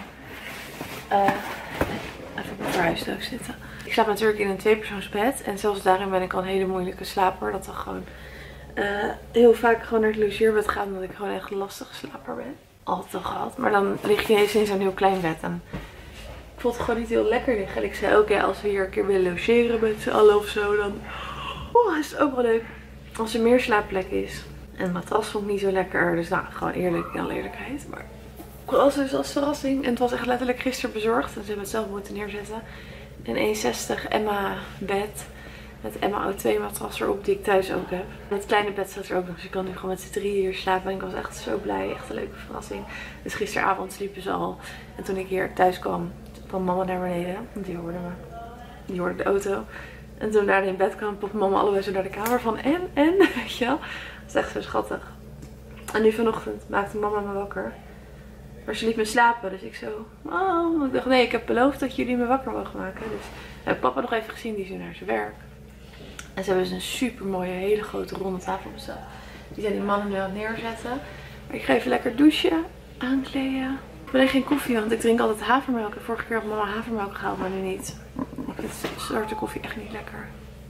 even op mijn verhuisdoos zitten. Ik slaap natuurlijk in een 2-persoonsbed. En zelfs daarin ben ik al een hele moeilijke slaper. Dat ik gewoon heel vaak gewoon naar het logeerbed ga. Omdat ik gewoon echt een lastige slaper ben. altijd al gehad. Maar dan lig je ineens in zo'n heel klein bed. En ik vond het gewoon niet heel lekker liggen. En ik zei ook, ja, als we hier een keer willen logeren met z'n allen of zo, dan is het ook wel leuk als er meer slaapplek is. En het matras vond ik niet zo lekker. Dus nou, gewoon eerlijk in alle eerlijkheid. Maar ik was dus als verrassing. En het was echt letterlijk gisteren bezorgd. En ze hebben het zelf moeten neerzetten. Een 1,60 Emma bed. Met Emma O2 matras erop die ik thuis ook heb. En het kleine bed staat er ook nog. Dus ik kan nu gewoon met z'n drieën hier slapen. En ik was echt zo blij. Echt een leuke verrassing. Dus gisteravond sliepen ze al. En toen ik hier thuis kwam mama naar beneden. Want die hoorde me. Die hoorde de auto. En toen daar in bed kwam, popte mama allebei zo naar de kamer van en, weet je wel. Dat is echt zo schattig. En nu vanochtend maakte mama me wakker. Maar ze liet me slapen, dus ik zo, oh. Ik dacht, nee, ik heb beloofd dat jullie me wakker mogen maken. Dus heb ik papa nog even gezien, die is nu naar zijn werk. En ze hebben dus een super mooie, hele grote ronde tafel besteld. Die zijn die mannen nu aan het neerzetten. Maar ik ga even lekker douchen, aankleden. Ik wil geen koffie, want ik drink altijd havermelk. En vorige keer had mama havermelk gehaald, maar nu niet. Ik vind zwarte koffie echt niet lekker.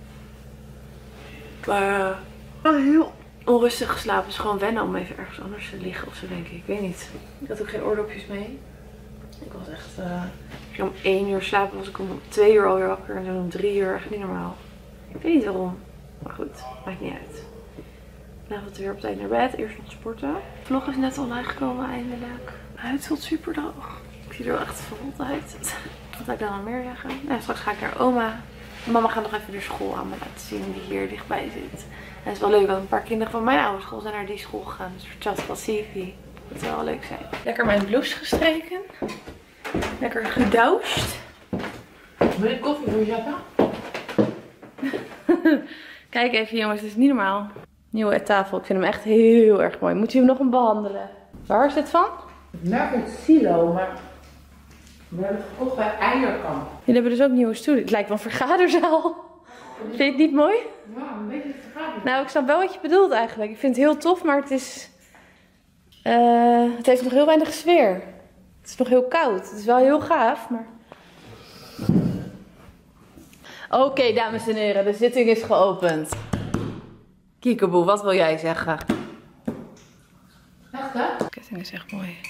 Maar heel onrustig geslapen. Is gewoon wennen om even ergens anders te liggen of zo, denk ik. Ik weet niet. Ik had ook geen oordopjes mee. Ik was echt... ik ging om 1 uur slapen, was ik om 2 uur alweer wakker. En toen om 3 uur, echt niet normaal. Ik weet niet waarom. Maar goed, maakt niet uit. Vanavond weer op tijd naar bed. Eerst nog sporten. De vlog is net online gekomen eindelijk. Mijn huid voelt super droog. Ik zie er wel echt verrot uit. Wat zou ik dan nog meer zeggen? Nou, straks ga ik naar oma. Mama gaat nog even de school aan me laten zien die hier dichtbij zit. En het is wel leuk, want een paar kinderen van mijn oude school zijn naar die school gegaan. Dus vertelt wat Sivi. Dat zou wel leuk zijn. Lekker mijn blouse gestreken. Lekker gedoucht. Wil je koffie voor je zetten? Kijk even jongens, het is niet normaal. Nieuwe eettafel, ik vind hem echt heel erg mooi. Moet je hem nog een behandelen? Waar is dit van? Merk het Silo, maar we hebben het gekocht bij Eierkamp. Jullie hebben dus ook nieuwe stoelen. Het lijkt wel een vergaderzaal. Vind je het niet mooi? Ja, een beetje vergaderd. Nou, ik snap wel wat je bedoelt eigenlijk. Ik vind het heel tof, maar het is... het heeft nog heel weinig sfeer. Het is nog heel koud. Het is wel heel gaaf, maar... Oké, dames en heren, de zitting is geopend. Kiekeboe, wat wil jij zeggen? Echt, hè? De ketting is echt mooi.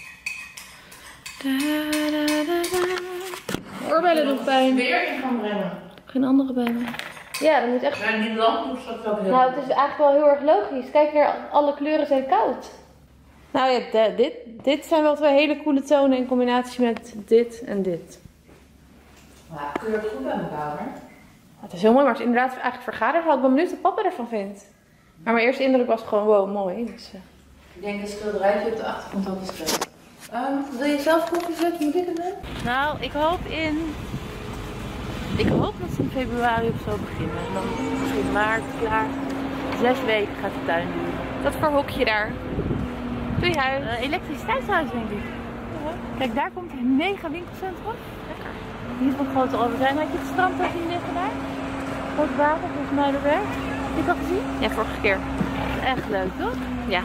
Oorbellen doen pijn. Weer in gaan brengen. Geen andere bij me. Ja, dat moet echt... Ja, niet lang, dus dat wel heel... Nou, het is eigenlijk wel heel erg logisch. Kijk hier, alle kleuren zijn koud. Nou ja, dit zijn wel twee hele coole tonen in combinatie met dit en dit. Ja, kun je het goed bij elkaar houden? Het is heel mooi, maar het is inderdaad eigenlijk vergaderd. Ik ben benieuwd wat papa ervan vindt. Maar mijn eerste indruk was gewoon wow, mooi. Dus, Ik denk een schilderijtje op de achtergrond ook is leuk. Wil je zelf koffie zetten? Moet ik het doen? Nou, ik hoop dat ze in februari of zo beginnen. En dan misschien maart klaar. 6 weken gaat de tuin duren. Dat voor hokje daar. Doei huis. Elektriciteitshuis denk ik. Kijk, daar komt een mega winkelcentrum. Lekker. Hier is een grote Albert Heijn. Had je het strand al zien liggen daar? Groot water, volgens mij de weg. Heb je het al gezien? Ja, vorige keer. Echt leuk, toch? Ja.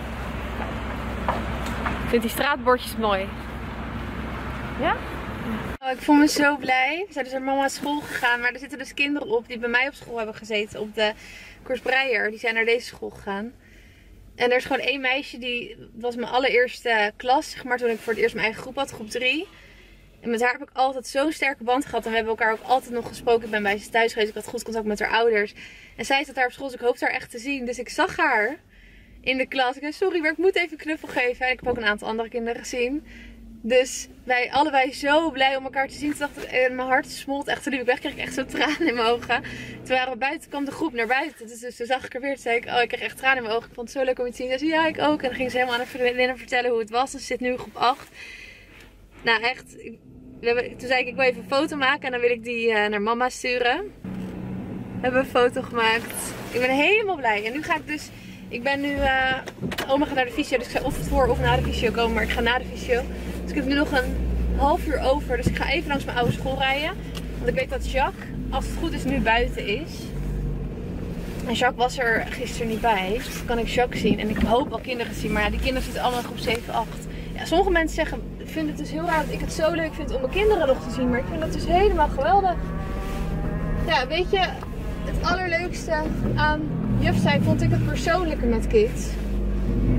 Ik vind die straatbordjes mooi. Ja? Oh, ik voel me zo blij. We zijn dus naar mama's school gegaan. Maar er zitten dus kinderen op die bij mij op school hebben gezeten. Op de Koers Breijer. Die zijn naar deze school gegaan. En er is gewoon één meisje die... Dat was mijn allereerste klas. Zeg maar toen ik voor het eerst mijn eigen groep had. Groep 3. En met haar heb ik altijd zo'n sterke band gehad. En we hebben elkaar ook altijd nog gesproken. Ik ben bij ze thuis geweest. Ik had goed contact met haar ouders. En zij zat daar op school. Dus ik hoopte haar echt te zien. Dus ik zag haar in de klas. Ik zei sorry, maar ik moet even een knuffel geven. En ik heb ook een aantal andere kinderen gezien. Dus wij allebei zo blij om elkaar te zien. Toen dacht ik, mijn hart smolt echt. Toen liep ik weg, kreeg ik echt zo'n traan in mijn ogen. Toen waren we buiten, kwam de groep naar buiten. Dus toen zag ik er weer. Toen zei ik, oh, ik kreeg echt tranen in mijn ogen. Ik vond het zo leuk om je te zien. Ze zei, ja, ik ook. En dan ging ze helemaal aan de vriendinnen vertellen hoe het was. En ze zit nu in groep 8. Nou, echt. Toen zei ik wil even een foto maken. En dan wil ik die naar mama sturen. We hebben een foto gemaakt. Ik ben helemaal blij. En nu ga ik dus... Ik ben nu... oma gaat naar de fysio. Dus ik zei of voor of na de fysio komen. Maar ik ga na de fysio. Dus ik heb nu nog een half uur over. Dus ik ga even langs mijn oude school rijden. Want ik weet dat Jacques, als het goed is, nu buiten is. En Jacques was er gisteren niet bij. Dus dan kan ik Jacques zien. En ik hoop wel kinderen te zien. Maar ja, die kinderen zitten allemaal in groep 7, 8. Ja, sommige mensen vinden het dus heel raar dat ik het zo leuk vind om mijn kinderen nog te zien. Maar ik vind dat dus helemaal geweldig. Ja, weet je, het allerleukste aan juf zijn vond ik het persoonlijke met kids.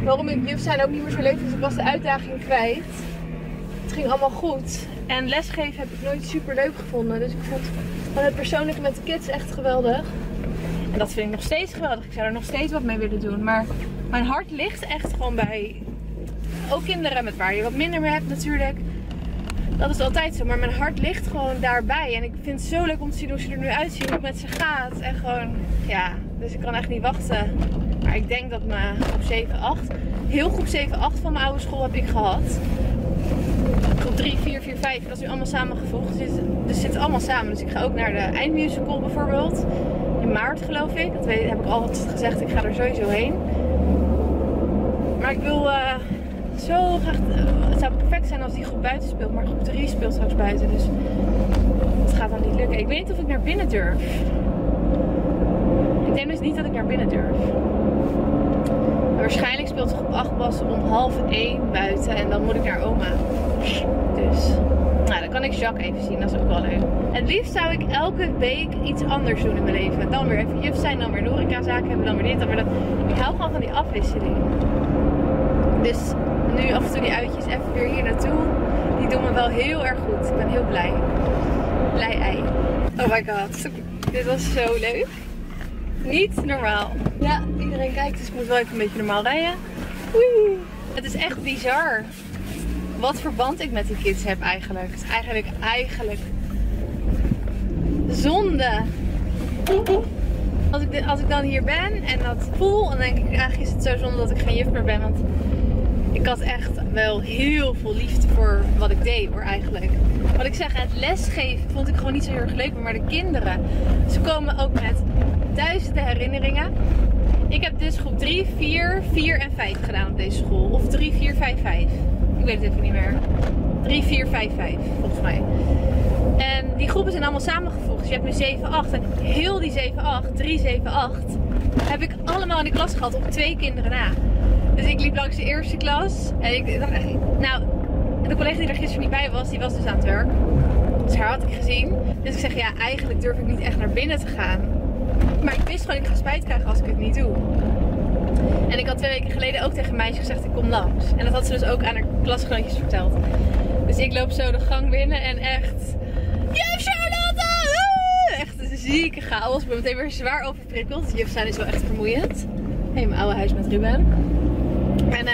waarom ik juf zijn ook niet meer zo leuk vind. Ik was de uitdaging kwijt. Het ging allemaal goed. En lesgeven heb ik nooit super leuk gevonden. Dus ik vond het persoonlijke met de kids echt geweldig. En dat vind ik nog steeds geweldig. Ik zou er nog steeds wat mee willen doen. Maar mijn hart ligt echt gewoon bij ook kinderen met waar je wat minder mee hebt natuurlijk. Dat is altijd zo. Maar mijn hart ligt gewoon daarbij. En ik vind het zo leuk om te zien hoe ze er nu uitzien. Hoe het met ze gaat. En gewoon, ja. Dus ik kan echt niet wachten. Maar ik denk dat mijn groep 7, 8. Heel groep 7, 8 van mijn oude school heb ik gehad. Groep 3, 4, 4, 5. Dat is nu allemaal samengevoegd. Dus het zit allemaal samen. Dus ik ga ook naar de eindmusical bijvoorbeeld. In maart geloof ik. Dat heb ik altijd gezegd. Ik ga er sowieso heen. Maar ik wil zo graag... Het zou perfect zijn als die groep buiten speelt. Maar groep 3 speelt straks buiten. Dus het gaat dan niet lukken. Ik weet niet of ik naar binnen durf. Ik denk dus niet dat ik naar binnen durf. Maar waarschijnlijk speelt groep 8 pas om 12:30 buiten. En dan moet ik naar oma. Dus... Nou, dan kan ik Jacques even zien. Dat is ook wel leuk. Het liefst zou ik elke week iets anders doen in mijn leven. Dan weer even juf zijn, dan weer een horecazaak hebben, dan weer dit, dan weer dat. Ik hou gewoon van die afwisseling. Dus nu af en toe die uitjes even weer hier naartoe. Die doen me wel heel erg goed. Ik ben heel blij. Blij ei. Oh my god. Dit was zo leuk. Niet normaal. Ja, iedereen kijkt, dus ik moet wel even een beetje normaal rijden. Oei. Het is echt bizar. Wat voor band ik met die kids heb eigenlijk. Het is eigenlijk zonde. Als ik dan hier ben en dat voel, dan denk ik eigenlijk is het zo zonde dat ik geen juf meer ben. Want ik had echt wel heel veel liefde voor wat ik deed hoor eigenlijk. Wat ik zeg, het lesgeven vond ik gewoon niet zo heel erg leuk. Maar de kinderen, ze komen ook met duizenden herinneringen. Ik heb dus groep 3, 4, 4 en 5 gedaan op deze school. Of 3, 4, 5, 5. Ik weet het even niet meer. 3, 4, 5, 5 volgens mij. En die groepen zijn allemaal samengevoegd. Dus je hebt nu 7, 8. En heel die 7, 8, 3, 7, 8 heb ik allemaal in de klas gehad op 2 kinderen na. Dus ik liep langs de eerste klas. En ik dacht, nou, de collega die er gisteren niet bij was, die was dus aan het werk. Dus haar had ik gezien. Dus ik zeg, ja, eigenlijk durf ik niet echt naar binnen te gaan. Maar ik wist gewoon, ik ga spijt krijgen als ik het niet doe. En ik had 2 weken geleden ook tegen een meisje gezegd, ik kom langs. En dat had ze dus ook aan haar klasgenootjes verteld. Dus ik loop zo de gang binnen en echt... Juf Charlotte! Echt een zieke chaos. Ik ben meteen weer zwaar overprikkeld. Juf zijn is wel echt vermoeiend. Hé, mijn oude huis met Ruben. En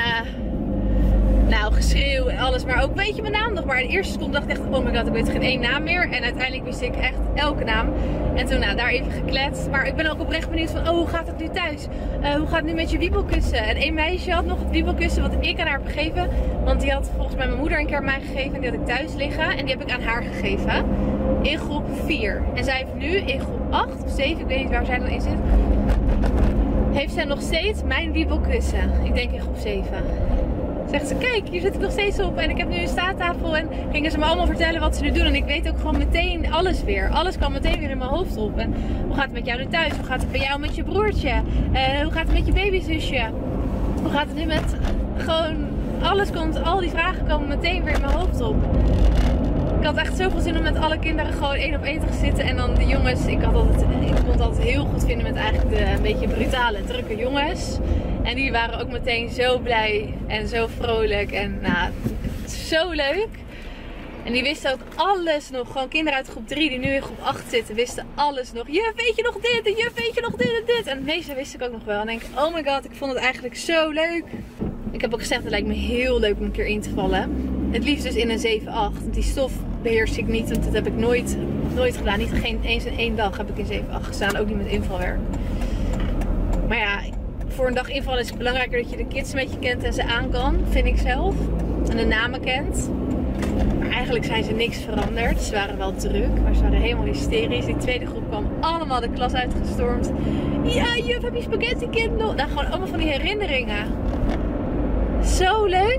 nou, geschreeuw en alles. Maar ook een beetje mijn naam nog. Maar in de eerste seconde dacht ik echt, oh my god, ik weet geen één naam meer. En uiteindelijk wist ik echt elke naam. En toen, nou, daar even gekletst. Maar ik ben ook oprecht benieuwd van, oh, hoe gaat het nu thuis? Hoe gaat het nu met je wiebelkussen? En één meisje had nog het wiebelkussen wat ik aan haar heb gegeven. Want die had volgens mij mijn moeder een keer aan mij gegeven. En die had ik thuis liggen. En die heb ik aan haar gegeven. In groep 4. En zij heeft nu in groep 8 of 7, ik weet niet waar zij dan in zit. Heeft zij nog steeds mijn wiebelkussen. Ik denk in groep 7. Zegt ze, kijk, hier zit ik nog steeds op en ik heb nu een staattafel. En gingen ze me allemaal vertellen wat ze nu doen. En ik weet ook gewoon meteen alles weer. Alles kwam meteen weer in mijn hoofd op. En hoe gaat het met jou nu thuis? Hoe gaat het bij jou met je broertje? Hoe gaat het met je babyzusje? Hoe gaat het nu met... Gewoon, alles komt, al die vragen komen meteen weer in mijn hoofd op. Ik had echt zoveel zin om met alle kinderen gewoon 1 op 1 te zitten. En dan de jongens, ik kon het altijd heel goed vinden met eigenlijk de een beetje brutale, drukke jongens. En die waren ook meteen zo blij en zo vrolijk en nou, zo leuk. En die wisten ook alles nog. Gewoon kinderen uit groep 3 die nu in groep 8 zitten, wisten alles nog. Juf, weet je nog dit? En juf, weet je nog dit en dit? En het meeste wist ik ook nog wel. En denk, oh my god, ik vond het eigenlijk zo leuk. Ik heb ook gezegd, het lijkt me heel leuk om een keer in te vallen. Het liefst dus in een 7-8. Want die stof beheers ik niet, want dat heb ik nooit gedaan. Niet eens in 1 dag heb ik in 7-8 gestaan. Ook niet met invalwerk. Maar ja, voor een dag invallen is het belangrijker dat je de kids een beetje kent en ze aan kan, vind ik zelf. En de namen kent. Maar eigenlijk zijn ze niks veranderd. Ze waren wel druk, maar ze waren helemaal hysterisch. Die tweede groep kwam allemaal de klas uitgestormd. Ja, juf, heb je spaghetti kind nog? Nou, gewoon allemaal van die herinneringen. Zo leuk.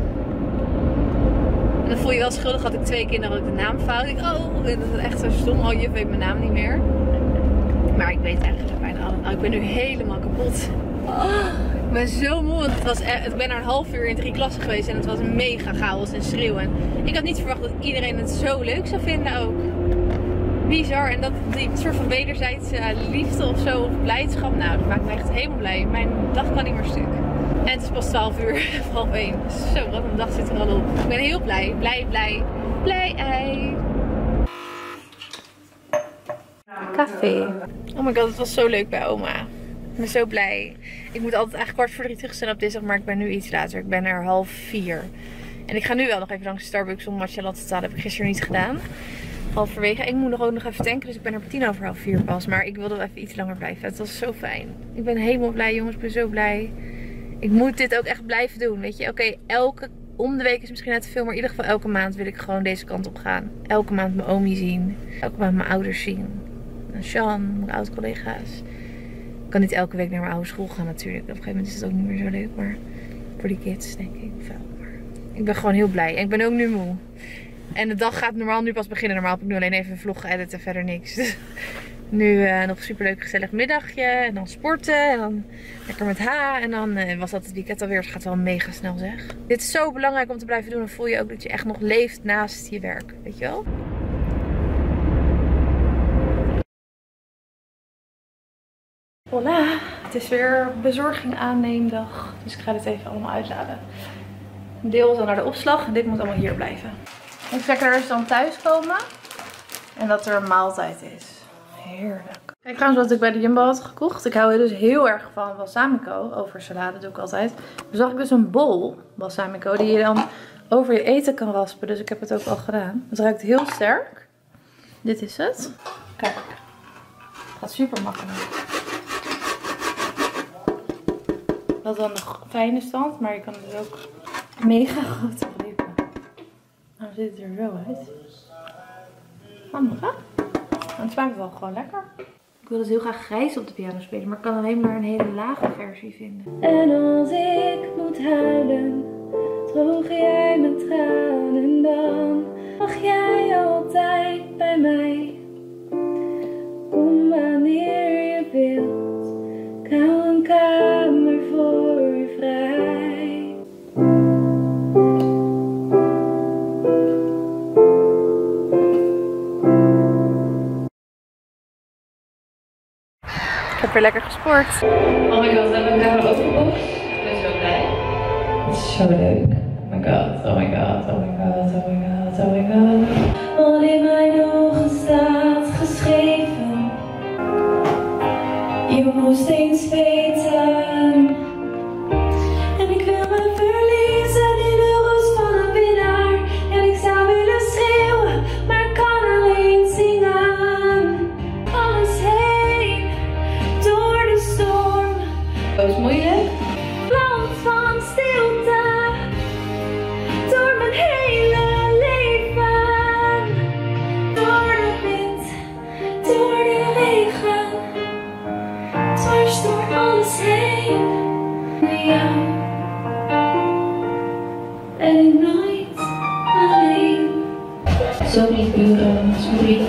En dan voel je wel schuldig, had ik 2 kinderen, had ik de naam fout. Ik, oh, dat is echt zo stom. Oh, juf weet mijn naam niet meer. Maar ik weet eigenlijk bijna allemaal. Ik ben nu helemaal kapot. Oh, ik ben zo moe, want ik ben er een half uur in 3 klassen geweest en het was mega chaos en schreeuwen. Ik had niet verwacht dat iedereen het zo leuk zou vinden ook. Bizar. En dat die soort van wederzijdse liefde of zo, of blijdschap, nou, dat maakt me echt helemaal blij. Mijn dag kan niet meer stuk. En het is pas 12 uur, half 1. Zo, wat een dag zit er al op. Ik ben heel blij. Blij ei. Café. Oh my god, het was zo leuk bij oma. Ik ben zo blij. Ik moet altijd eigenlijk 2:45 terug zijn op dinsdag, maar ik ben nu iets later. Ik ben er 3:30. En ik ga nu wel nog even langs Starbucks om matcha latte te halen. Dat heb ik gisteren niet gedaan. Halverwege. Ik moet ook nog even tanken, dus ik ben er 4:10 pas. Maar ik wilde wel even iets langer blijven. Het was zo fijn. Ik ben helemaal blij, jongens. Ik ben zo blij. Ik moet dit ook echt blijven doen, weet je. Oké, om de week is misschien net te veel, maar in ieder geval elke maand wil ik gewoon deze kant op gaan. Elke maand mijn omi zien. Elke maand mijn ouders zien. En Sean, mijn oud-collega's. Ik kan niet elke week naar mijn oude school gaan natuurlijk. Op een gegeven moment is het ook niet meer zo leuk, maar voor die kids denk ik wel. Maar ik ben gewoon heel blij. En ik ben ook nu moe. En de dag gaat normaal nu pas beginnen. Normaal heb ik nu alleen even een vlog geëdit en verder niks. Dus nu nog een superleuk gezellig middagje. En dan sporten. En dan lekker met haar. En dan was dat het weekend alweer. Het gaat wel mega snel zeg. Dit is zo belangrijk om te blijven doen. Dan voel je ook dat je echt nog leeft naast je werk. Weet je wel? Hola. Het is weer bezorging aanneemdag. Dus ik ga dit even allemaal uitladen. Een deel is dan naar de opslag. En dit moet allemaal hier blijven. Ik trek er dus dan thuis komen. En dat er een maaltijd is. Heerlijk. Kijk trouwens wat ik bij de Jumbo had gekocht. Ik hou dus heel erg van balsamico. Over salade doe ik altijd. Toen zag ik dus een bol balsamico. Die je dan over je eten kan raspen. Dus ik heb het ook al gedaan. Het ruikt heel sterk. Dit is het. Kijk. Het gaat super makkelijk. Dat is dan de fijne stand. Maar je kan het dus ook mega grote glippen. Nou ziet het er zo uit. Handig hè? En het smaakt wel gewoon lekker. Ik wil dus heel graag grijs op de piano spelen, maar ik kan alleen maar een hele lage versie vinden. En als ik moet huilen, droog jij mijn tranen dan. Mag jij altijd bij mij? Kom wanneer je wilt, ik hou een kamer voor je vrij. Ik heb weer lekker gesport. Oh my god, heb ik daar ook geboekt? Ik ben zo blij. Het is zo leuk. Oh my god, oh my god, oh my god, oh my god, oh my god. Wat in mijn ogen staat geschreven. Je moest eens weten. En ik wil me verliezen in de rust van een winnaar. En ik zou willen schreeuwen, maar ik kan alleen zingen. Alles heen, door de storm. Dat is moeilijk. Land van stilte, door mijn hele leven. Door de wind, door de regen, dwars door alles heen. Ja, en ik nooit alleen. Sorry buren, sorry.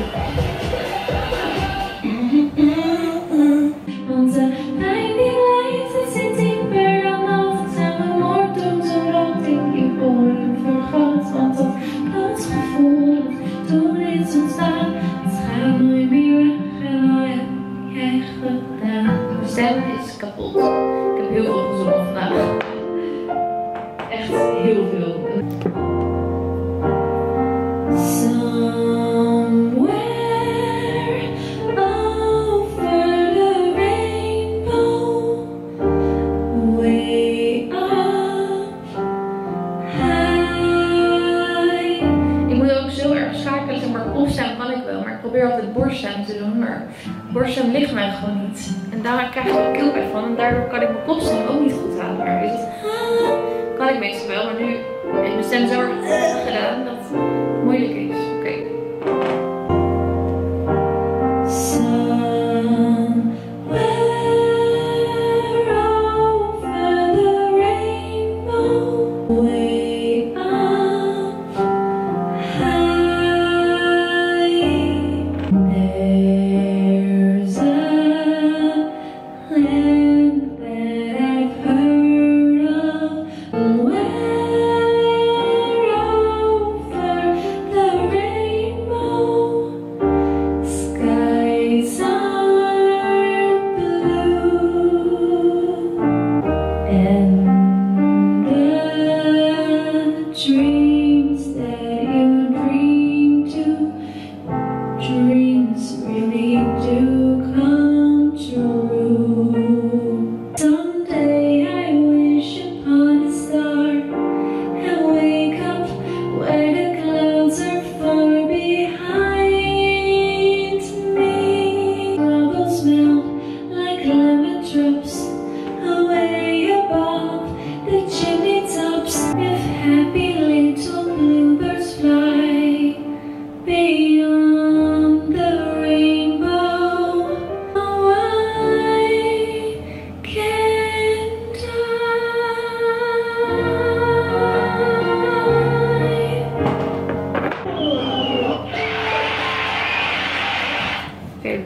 Want de pijn die lijdt, het zit dieper dan altijd. En mijn moord doet zo dat ik je oren vergat. Want dat gevoel dat toen is ontstaan, het gaat nooit meer weg. En wat heb jij gedaan? Mijn stem is kapot. Ik heb heel veel gezongen vandaag. Echt heel veel. Somewhere over the rainbow, way up high. Ik moet ook zo erg schakelen, zeg maar kopstem kan ik wel, maar ik probeer altijd borststem te doen, maar borststem ligt mij gewoon niet. En daar krijg ik wel keelpijn van en daardoor kan ik mijn kopstem ook niet goed halen. Dus dat kan ik meestal wel, maar nu heeft mijn stem zo erg gedaan dat het moeilijk is. Oké. The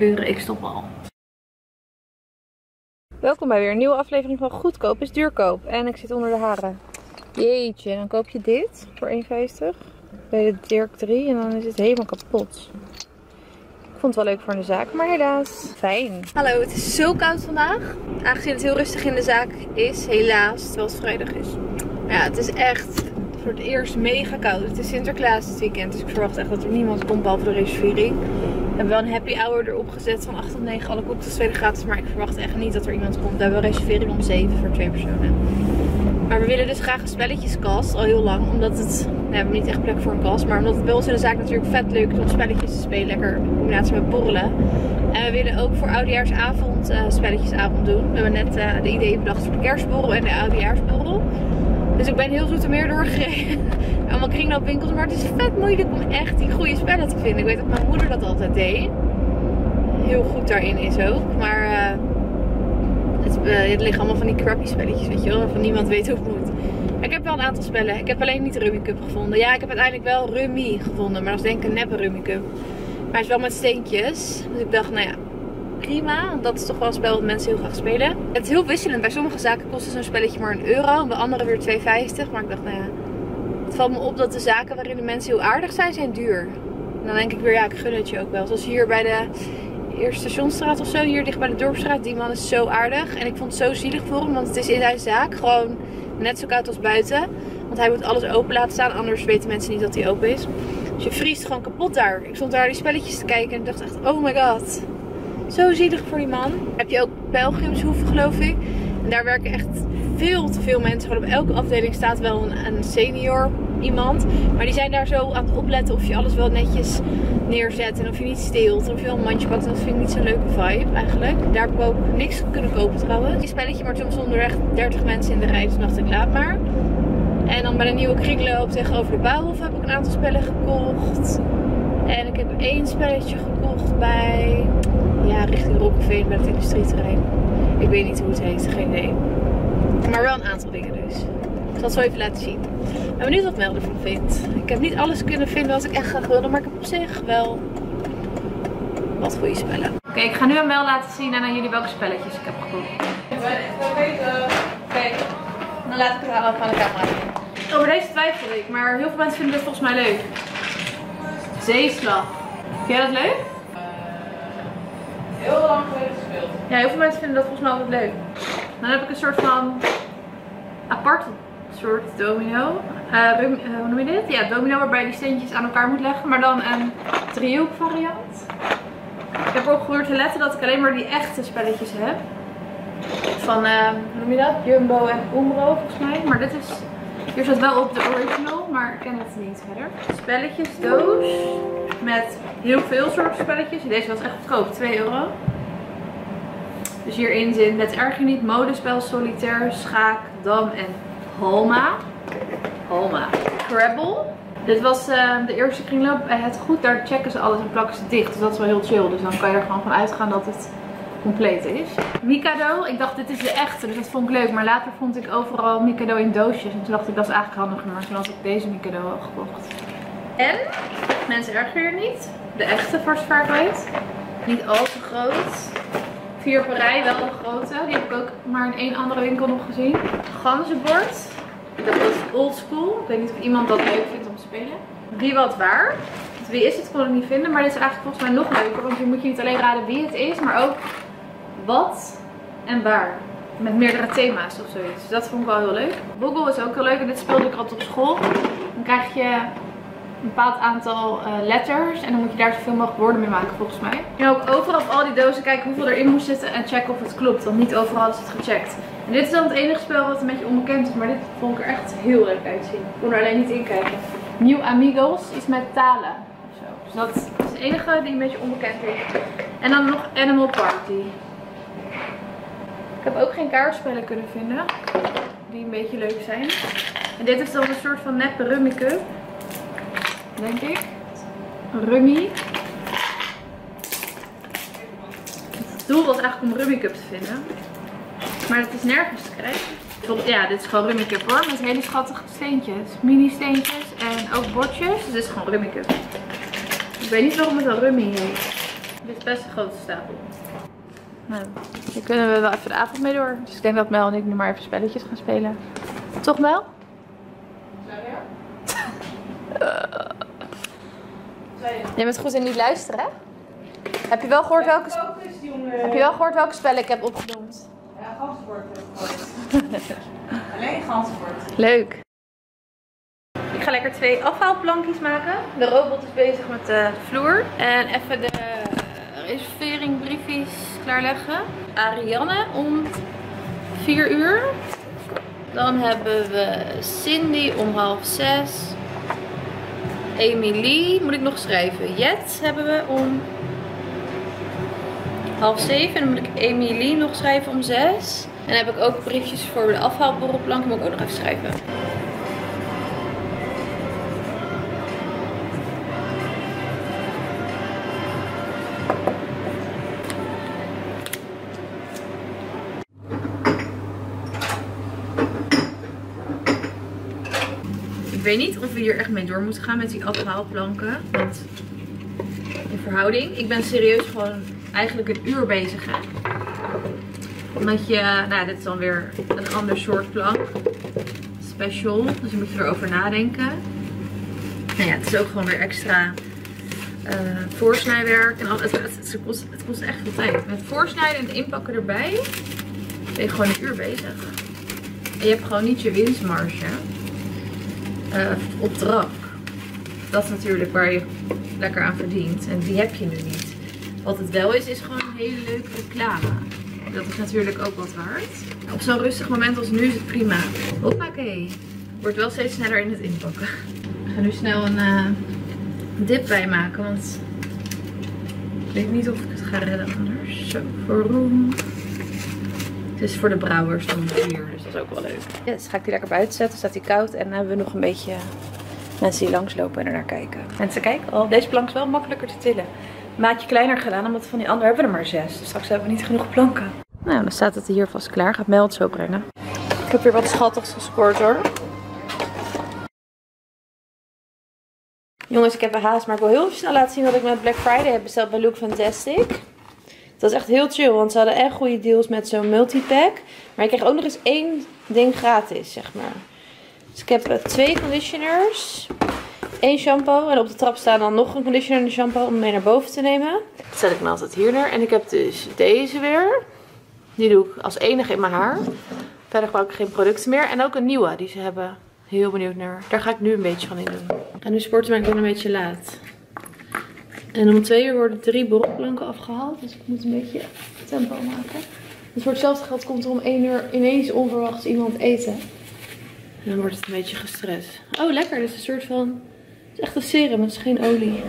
gebeuren. Ik stop al. Welkom bij weer een nieuwe aflevering van Goedkoop is Duurkoop. En ik zit onder de haren. Jeetje, dan koop je dit voor 1,50 bij de Dirk 3 en dan is het helemaal kapot. Ik vond het wel leuk voor in de zaak, maar helaas. Fijn. Hallo, het is zo koud vandaag. Aangezien het heel rustig in de zaak is, helaas, terwijl het vrijdag is. Maar ja, het is echt voor het eerst mega koud. Het is Sinterklaas dit weekend, dus ik verwacht echt dat er niemand komt behalve de reservering. We hebben wel een happy hour erop gezet van 8 tot 9, alle cocktails tweede gratis. Maar ik verwacht echt niet dat er iemand komt. We hebben een reservering om 7 voor 2 personen. Maar we willen dus graag een spelletjeskast, al heel lang. Omdat het, we hebben niet echt plek voor een kast. Maar omdat het bij ons in de zaak natuurlijk vet leuk is om spelletjes te spelen. Lekker in combinatie met borrelen. En we willen ook voor oudejaarsavond spelletjesavond doen. We hebben net de ideeën bedacht voor de kerstborrel en de oudejaarsborrel. Dus ik ben heel Zoetermeer doorgereden. Allemaal kringloopwinkels. Maar het is vet moeilijk om echt die goede spellen te vinden. Ik weet dat mijn moeder dat altijd deed. Heel goed daarin is ook. Maar het liggen allemaal van die crappy spelletjes, weet je wel. Waarvan niemand weet hoe het moet. Maar ik heb wel een aantal spellen. Ik heb alleen niet de Rummy Cup gevonden. Ja, ik heb uiteindelijk wel Rummy gevonden. Maar dat is denk ik een neppe Rummy Cup. Maar hij is wel met steentjes. Dus ik dacht, nou ja, prima. Want dat is toch wel een spel dat mensen heel graag spelen. Het is heel wisselend. Bij sommige zaken kostte zo'n spelletje maar €1. En bij andere weer 2,50. Maar ik dacht, nou ja, het valt me op dat de zaken waarin de mensen heel aardig zijn, zijn duur. En dan denk ik weer, ja, ik gun het je ook wel. Zoals hier bij de Eerste Stationstraat of zo, hier dicht bij de Dorpsstraat. Die man is zo aardig. En ik vond het zo zielig voor hem, want het is in zijn zaak gewoon net zo koud als buiten. Want hij moet alles open laten staan, anders weten mensen niet dat hij open is. Dus je vriest gewoon kapot daar. Ik stond daar die spelletjes te kijken en ik dacht echt, oh my god. Zo zielig voor die man. Heb je ook pelgrimshoeven, geloof ik. En daar werken echt veel te veel mensen. Gewoon op elke afdeling staat wel een senior iemand. Maar die zijn daar zo aan het opletten of je alles wel netjes neerzet. En of je niet steelt. En of je wel een mandje pakt. En dat vind ik niet zo'n leuke vibe eigenlijk. Daar heb ik ook niks kunnen kopen trouwens. Die spelletje, maar toen stonden er echt 30 mensen in de rij. Dus dacht ik, laat maar. En dan bij de nieuwe kringloop tegenover de Bouwhof heb ik een aantal spellen gekocht. En ik heb 1 spelletje gekocht bij, ja, richting Rokkeveen bij het industrieterrein. Ik weet niet hoe het heet, geen idee. Maar wel een aantal dingen dus. Ik zal het zo even laten zien. Ik ben benieuwd wat Mel ervan vindt. Ik heb niet alles kunnen vinden wat ik echt graag wilde, maar ik heb op zich wel wat goede spellen. Oké, ik ga nu aan Mel laten zien en aan jullie welke spelletjes ik heb gekocht. Oké, dan laat ik het halen van de camera. Over deze twijfel ik, maar heel veel mensen vinden dit volgens mij leuk. Zeeslag. Vind jij dat leuk? Heel lang geleden gespeeld. Ja, heel veel mensen vinden dat volgens mij altijd leuk. Dan heb ik een soort van apart soort domino. Hoe noem je dit? Ja, domino waarbij je die steentjes aan elkaar moet leggen. Maar dan een driehoek variant. Ik heb ook gehoord te letten dat ik alleen maar die echte spelletjes heb. Van, hoe noem je dat? Jumbo en Umbro volgens mij. Maar dit is, hier staat wel op de original, maar ik ken het niet verder. Spelletjesdoos met heel veel soorten spelletjes. Deze was echt goedkoop, €2. Dus hierin zit Let Erg Je Niet, Modespel, Solitaire, Schaak, Dam en Halma. Scrabble. Dit was de eerste kringloop bij Het Goed. Daar checken ze alles en plakken ze dicht. Dus dat is wel heel chill. Dus dan kan je er gewoon van uitgaan dat het compleet is. Mikado. Ik dacht dit is de echte. Dus dat vond ik leuk. Maar later vond ik overal Mikado in doosjes. En toen dacht ik dat is eigenlijk handiger. Maar toen had ik deze Mikado al gekocht. En, mensen erger je niet. De echte voor zover ik weet. Niet al te groot. 4 op een rij, wel een grote. Die heb ik ook maar in 1 andere winkel nog gezien. Ganzenbord. Dat is old school. Ik weet niet of iemand dat leuk vindt om te spelen. Wie wat waar. Wie is het kon ik niet vinden. Maar dit is eigenlijk volgens mij nog leuker. Want hier moet je niet alleen raden wie het is. Maar ook wat en waar. Met meerdere thema's of zoiets. Dus dat vond ik wel heel leuk. Boggle is ook heel leuk. En dit speelde ik altijd op school. Dan krijg je een bepaald aantal letters. En dan moet je daar zoveel mogelijk woorden mee maken volgens mij. En ook overal op al die dozen kijken hoeveel erin moet zitten. En checken of het klopt. Want niet overal is het gecheckt. En dit is dan het enige spel wat een beetje onbekend is. Maar dit vond ik er echt heel leuk uitzien. Ik kon er alleen niet in kijken. New Amigos is met talen. Zo. Dus dat is de enige die een beetje onbekend is. En dan nog Animal Party. Ik heb ook geen kaartspellen kunnen vinden. Die een beetje leuk zijn. En dit is dan een soort van neppe Rummy Cup. Denk ik. Rummy. Het doel was eigenlijk om Rummy Cup te vinden. Maar het is nergens te krijgen. Ja, dit is gewoon Rummy Cup hoor. Met hele schattige steentjes. Mini steentjes en ook bordjes. Dus dit is gewoon Rummy Cup. Ik weet niet waarom het wel Rummy heet. Dit best een grote stapel. Nou, hier kunnen we wel even de avond mee door. Dus ik denk dat Mel en ik nu maar even spelletjes gaan spelen. Toch Mel? Je bent goed in niet luisteren, hè? Heb je wel gehoord welke spellen ik heb opgenoemd? Ja, ganzenbord heb ik gehoord. Alleen ganzenbord. Leuk. Ik ga lekker 2 afhaalplankjes maken. De robot is bezig met de vloer. En even de reserveringbriefjes klaarleggen. Ariane om 4 uur. Dan hebben we Cindy om 5:30. Emilie moet ik nog schrijven. Jet hebben we om 6:30. En dan moet ik Emilie nog schrijven om 6. En dan heb ik ook briefjes voor de afhaalborrelplank. Die moet ik ook nog even schrijven. Ik weet niet of we hier echt mee door moeten gaan met die afhaalplanken. Want in verhouding, ik ben serieus gewoon eigenlijk een uur bezig. Hè? Omdat je, nou dit is dan weer een ander soort plank. Special, dus je moet erover nadenken. Nou ja, het is ook gewoon weer extra voorsnijwerk. En al, het kost echt veel tijd. Met voorsnijden en het inpakken erbij ben je gewoon een uur bezig. En je hebt gewoon niet je winstmarge op drank. Dat is natuurlijk waar je lekker aan verdient. En die heb je nu niet. Wat het wel is gewoon een hele leuke reclame. Dat is natuurlijk ook wat waard. Op zo'n rustig moment als nu is het prima. Hoppakee. Wordt wel steeds sneller in het inpakken. Ik ga nu snel een dip bij maken. Want ik weet niet of ik het ga redden anders. Zo, voor roem. Het is voor de brouwers dan hier. Dus dat is ook wel leuk. Ja, dus ga ik die lekker buiten zetten. Staat die koud. En dan hebben we nog een beetje mensen die langslopen en er naar kijken. Mensen kijken al. Deze plank is wel makkelijker te tillen. Maatje kleiner gedaan, omdat van die andere hebben we er maar 6. Dus straks hebben we niet genoeg planken. Nou, dan staat het hier vast klaar. Gaat Mel het zo brengen. Ik heb weer wat schattigs gescoord hoor. Jongens, ik heb een haast, maar ik wil heel even snel laten zien wat ik met Black Friday heb besteld bij Look Fantastic. Dat is echt heel chill, want ze hadden echt goede deals met zo'n multipack. Maar ik kreeg ook nog eens 1 ding gratis, zeg maar. Dus ik heb 2 conditioners. 1 shampoo en op de trap staan dan nog een conditioner en een shampoo om mee naar boven te nemen. Dat zet ik me altijd hier neer. En ik heb dus deze weer. Die doe ik als enige in mijn haar. Verder gebruik ik geen producten meer. En ook een nieuwe die ze hebben. Heel benieuwd naar. Daar ga ik nu een beetje van in doen. En nu sporten ben ik dan een beetje laat. En om 2 uur worden 3 borrelplanken afgehaald. Dus ik moet een beetje tempo maken. Dus voor hetzelfde geld komt er om 1 uur ineens onverwachts iemand eten. En dan wordt het een beetje gestrest. Oh lekker, dit is een soort van... Het is echt een serum, het is geen olie.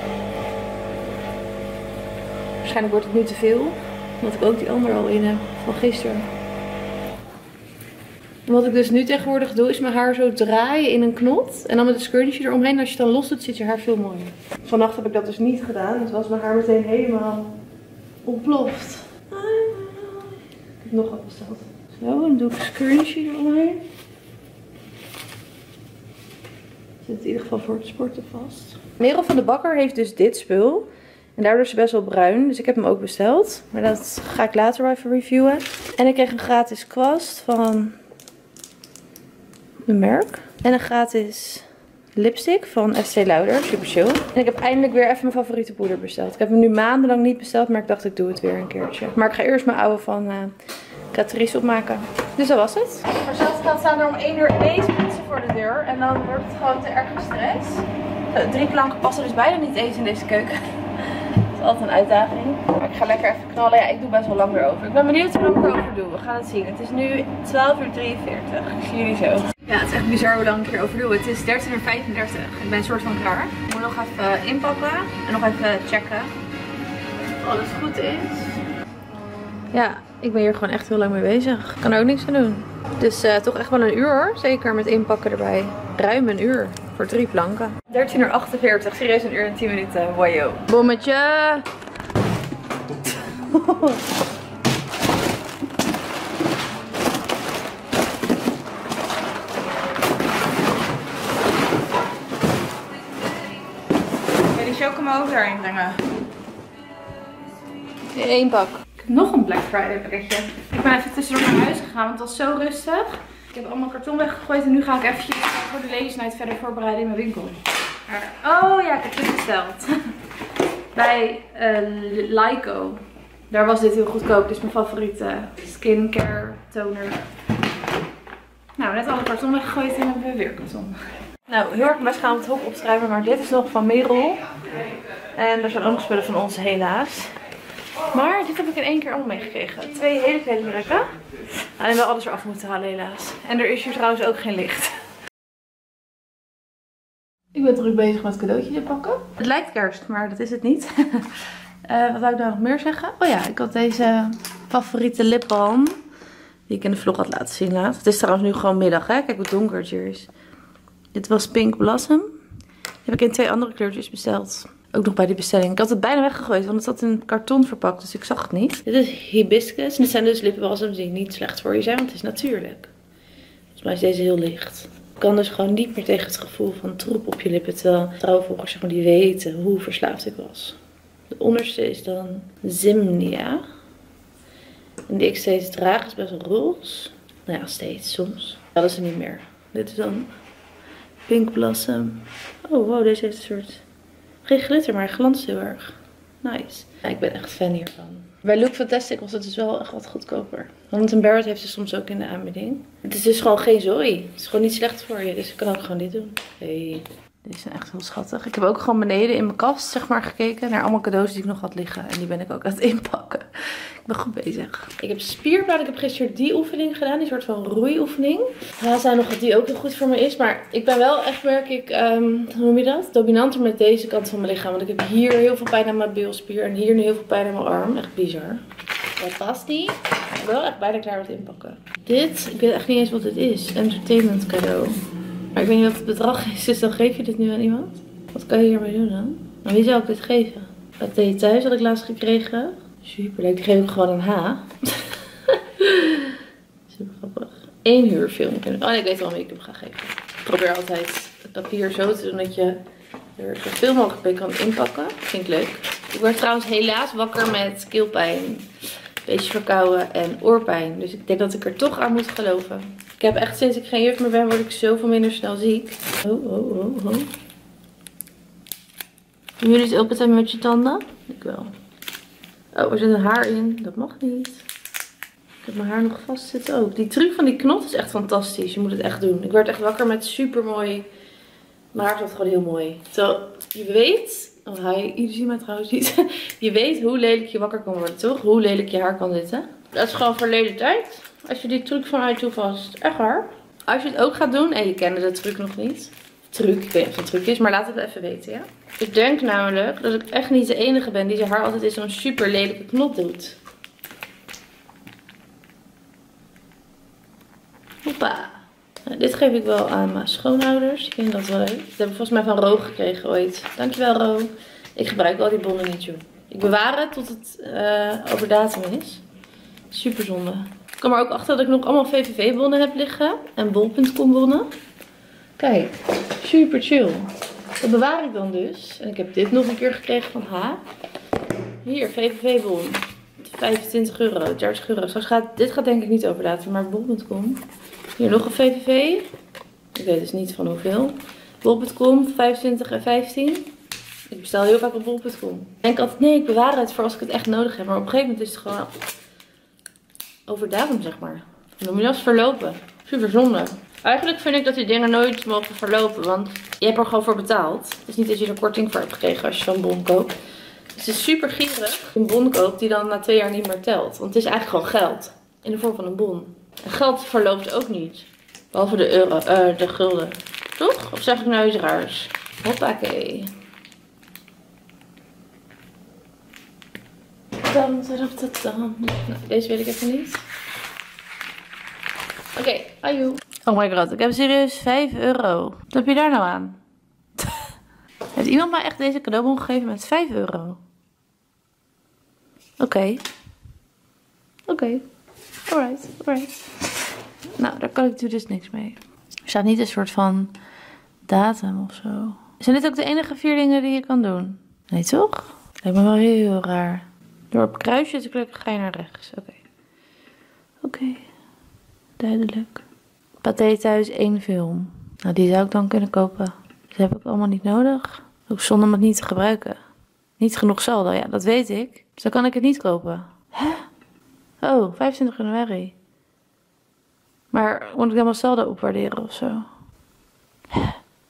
Waarschijnlijk wordt het nu te veel. Omdat ik ook die andere al in heb van gisteren. En wat ik dus nu tegenwoordig doe is mijn haar zo draaien in een knot. En dan met een scrunchie eromheen. Als je het dan los doet zit je haar veel mooier. Vannacht heb ik dat dus niet gedaan. Dus was mijn haar meteen helemaal ontploft. Ik heb nog wat besteld. Zo, dan doe ik een scrunchie eromheen. Zit in ieder geval voor het sporten vast. Merel van de Bakker heeft dus dit spul. En daardoor is ze best wel bruin. Dus ik heb hem ook besteld. Maar dat ga ik later wel even reviewen. En ik kreeg een gratis kwast van een merk. En een gratis lipstick van Estée Lauder. Super chill. En ik heb eindelijk weer even mijn favoriete poeder besteld. Ik heb hem nu maandenlang niet besteld. Maar ik dacht ik doe het weer een keertje. Maar ik ga eerst mijn oude van Catrice opmaken. Dus dat was het. Voor hetzelfde geld staan er om 1 uur ineens mensen voor de deur. En dan wordt het gewoon te erg gestrest. 3 planken passen dus bijna niet eens in deze keuken. Dat is altijd een uitdaging. Maar ik ga lekker even knallen. Ja, ik doe best wel lang erover. Ik ben benieuwd hoe lang ik erover doe. We gaan het zien. Het is nu 12:43. Ik zie jullie zo. Ja, het is echt bizar hoe lang ik erover doe. Het is 13:35. Ik ben een soort van klaar. Ik moet nog even inpakken. En nog even checken of alles goed is. Ja, ik ben hier gewoon echt heel lang mee bezig. Ik kan er ook niks aan doen. Dus toch echt wel een uur hoor. Zeker met inpakken erbij. Ruim een uur. Voor 3 planken. 13:48. Serieus een uur en 10 minuten. Wajo. Bommetje. Wil je die chocomel ook daarin brengen? In 1 pak. Ik heb nog een Black Friday pakketje. Ik ben even tussendoor naar huis gegaan, want het was zo rustig. Ik heb allemaal karton weggegooid en nu ga ik eventjes voor de ladies night verder voorbereiden in mijn winkel. Oh ja, ik heb dit besteld. Bij Lyko. Daar was dit heel goedkoop. Dit is mijn favoriete skincare toner. Nou, net alle karton weggegooid en hebben we weer karton. Nou, heel erg best gaan we het hok opschrijven, maar dit is nog van Merel. En er zijn ook nog spullen van ons helaas. Maar dit heb ik in 1 keer allemaal meegekregen. 2 hele kledingrekken. Alleen wel alles eraf moeten halen helaas. En er is hier trouwens ook geen licht. Ik ben druk bezig met cadeautjes te pakken. Het lijkt kerst, maar dat is het niet. Wat zou ik nou nog meer zeggen? Oh ja, ik had deze favoriete lipbalm. Die ik in de vlog had laten zien laat. Het is trouwens nu gewoon middag, hè. Kijk hoe donker het hier is. Dit was Pink Blossom. Die heb ik in 2 andere kleurtjes besteld. Ook nog bij die bestelling. Ik had het bijna weggegooid, want het zat in karton verpakt. Dus ik zag het niet. Dit is hibiscus. Dit zijn dus lipbalsems die niet slecht voor je zijn, want het is natuurlijk. Volgens mij is deze heel licht. Ik kan dus gewoon niet meer tegen het gevoel van troep op je lippen. Terwijl vrouwenvolgers zeg maar, die weten hoe verslaafd ik was. De onderste is dan Zimnia. En die ik steeds draag is best wel roze. Nou ja, steeds, soms. Dat is er niet meer. Dit is dan Pink Blossom. Oh wow, deze heeft een soort... Geen glitter, maar hij glanst heel erg. Nice. Ja, ik ben echt fan hiervan. Bij Look Fantastic was het dus wel echt wat goedkoper. Want Barrett heeft ze soms ook in de aanbieding. Het is dus gewoon geen zooi. Het is gewoon niet slecht voor je. Dus ik kan ook gewoon dit doen. Hey. Deze zijn echt heel schattig. Ik heb ook gewoon beneden in mijn kast zeg maar gekeken naar allemaal cadeaus die ik nog had liggen. En die ben ik ook aan het inpakken. Ik ben goed bezig. Ik heb spierplaat. Ik heb gisteren die oefening gedaan. Die soort van roeioefening. Ja, zei nog dat die ook heel goed voor me is. Maar ik ben wel echt, merk ik, hoe noem je dat? Dominanter met deze kant van mijn lichaam. Want ik heb hier heel veel pijn aan mijn bilspier. En hier nu heel veel pijn aan mijn arm. Echt bizar. Dat past niet. Ik ben wel echt bijna klaar met inpakken. Dit, ik weet echt niet eens wat dit is. Entertainment cadeau. Maar ik weet niet wat het bedrag is, dus dan geef je dit nu aan iemand. Wat kan je hiermee doen dan? Nou, wie zou ik dit geven? Dat deed je thuis, had ik laatst gekregen. Super leuk, die geef ik gewoon aan H. Super grappig. 1 huurfilm. Oh nee, ik weet wel wie ik hem ga geven. Ik probeer altijd het papier zo te doen dat je er zoveel mogelijk mee kan inpakken. Vind ik leuk. Ik word trouwens helaas wakker met keelpijn, beetje verkouden en oorpijn. Dus ik denk dat ik er toch aan moet geloven. Ik heb echt sinds ik geen juf meer ben, word ik zoveel minder snel ziek. Oh. Doen jullie het ook meteen met je tanden? Ik wel. Oh, er zit een haar in. Dat mag niet. Ik heb mijn haar nog vast zitten ook. Die truc van die knot is echt fantastisch. Je moet het echt doen. Ik werd echt wakker met super mooi. Mijn haar zat gewoon heel mooi. Terwijl je weet... Oh, hi. Jullie zien mij trouwens niet. Je weet hoe lelijk je wakker kan worden, toch? Hoe lelijk je haar kan zitten. Dat is gewoon verleden tijd. Als je die truc vanuit toepast. Echt waar. Als je het ook gaat doen. En je kende de truc nog niet. Truc. Ik weet niet of het een truc is. Maar laat het even weten, ja. Ik denk namelijk dat ik echt niet de enige ben die zijn haar altijd in zo'n super lelijke knop doet. Hoppa. Nou, dit geef ik wel aan mijn schoonouders. Die vinden dat wel leuk. Dat heb ik volgens mij van Ro gekregen ooit. Dankjewel Ro. Ik gebruik al die bonnen niet, joh. Ik bewaar het tot het over datum is. Super zonde. Ik kom er ook achter dat ik nog allemaal VVV bonnen heb liggen. En bol.com bonnen. Kijk, super chill. Dat bewaar ik dan dus. En ik heb dit nog een keer gekregen van H. Hier, VVV bon. 25 euro, 30 euro. Dit gaat denk ik niet over datum, maar bol.com. Hier nog een VVV. Ik weet dus niet van hoeveel. Bol.com, 25 en 15. Ik bestel heel vaak op bol.com. Ik denk altijd, nee, ik bewaar het voor als ik het echt nodig heb. Maar op een gegeven moment is het gewoon over datum, zeg maar. Dan moet je als verlopen. Super zonde. Eigenlijk vind ik dat die dingen nooit mogen verlopen, want je hebt er gewoon voor betaald. Het is niet dat je er korting voor hebt gekregen als je zo'n bon koopt. Dus het is super gierig. Een bon koopt die dan na 2 jaar niet meer telt. Want het is eigenlijk gewoon geld. In de vorm van een bon. En geld verloopt ook niet. Behalve de euro, de gulden. Toch? Of zeg ik nou iets raars? Hoppakee. Dan. Nou, deze weet ik even niet. Oké, ajoe. Oh my god, ik heb serieus 5 euro. Wat heb je daar nou aan? Heeft iemand mij echt deze cadeaubon gegeven met 5 euro? Oké. Alright. Nou, daar kan ik dus niks mee. Er staat niet een soort van datum of zo. Zijn dit ook de enige 4 dingen die je kan doen? Nee, toch? Lijkt me wel heel raar. Door op kruisje te klikken ga je naar rechts. Oké. Duidelijk. Pathé thuis 1 film. Nou, die zou ik dan kunnen kopen. Dat heb ik allemaal niet nodig. Ook zonde om het niet te gebruiken. Niet genoeg saldo, ja, dat weet ik. Dus dan kan ik het niet kopen. Hè? Oh, 25 januari. Maar moet ik dan mijn saldo opwaarderen of zo? Hè?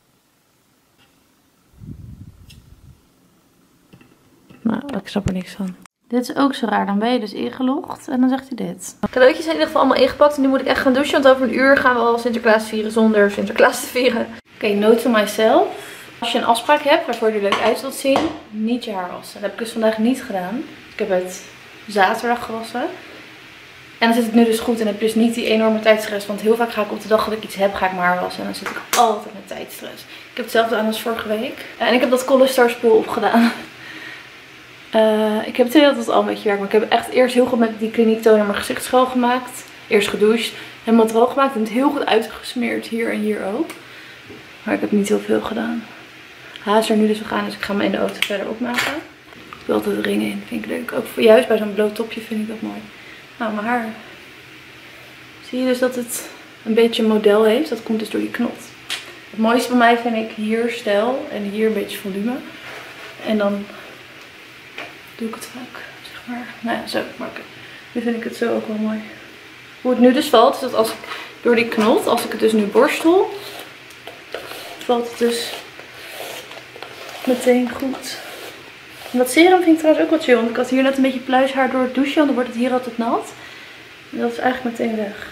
Nou, ik snap er niks van. Dit is ook zo raar. Dan ben je dus ingelogd en dan zegt hij dit. Cadeautjes zijn in ieder geval allemaal ingepakt. En nu moet ik echt gaan douchen, want over een uur gaan we al Sinterklaas vieren zonder Sinterklaas te vieren. Oké, note to myself. Als je een afspraak hebt waarvoor je er leuk uit wilt zien, niet je haar wassen. Dat heb ik dus vandaag niet gedaan. Ik heb het zaterdag gewassen. En dan zit het nu dus goed en heb ik dus niet die enorme tijdstress. Want heel vaak ga ik op de dag dat ik iets heb, ga ik mijn haar wassen. En dan zit ik altijd met tijdstress. Ik heb hetzelfde aan als vorige week. En ik heb dat Colostar spul opgedaan. Ik heb het de hele tijd al een beetje werk. Maar ik heb echt eerst heel goed met die kliniek toner mijn gezicht schoongemaakt. Eerst gedoucht. Helemaal droog gemaakt. En het heel goed uitgesmeerd hier en hier ook. Maar ik heb niet heel veel gedaan. Haast is er nu dus gaan. Dus ik ga me in de auto verder opmaken. Ik wil altijd ringen in. Vind ik leuk. Ook juist bij zo'n bloot topje vind ik dat mooi. Nou, mijn haar. Zie je dus dat het een beetje een model heeft. Dat komt dus door die knot. Het mooiste bij mij vind ik hier stijl. En hier een beetje volume. En dan doe ik het vaak, zeg maar. Nou ja, zo. Maar nu vind ik het zo ook wel mooi. Hoe het nu dus valt, is dat als ik door die knot, als ik het dus nu borstel, valt het dus meteen goed. En dat serum vind ik trouwens ook wel chill. Want ik had hier net een beetje pluishaar door het douchen, want dan wordt het hier altijd nat. En dat is eigenlijk meteen weg.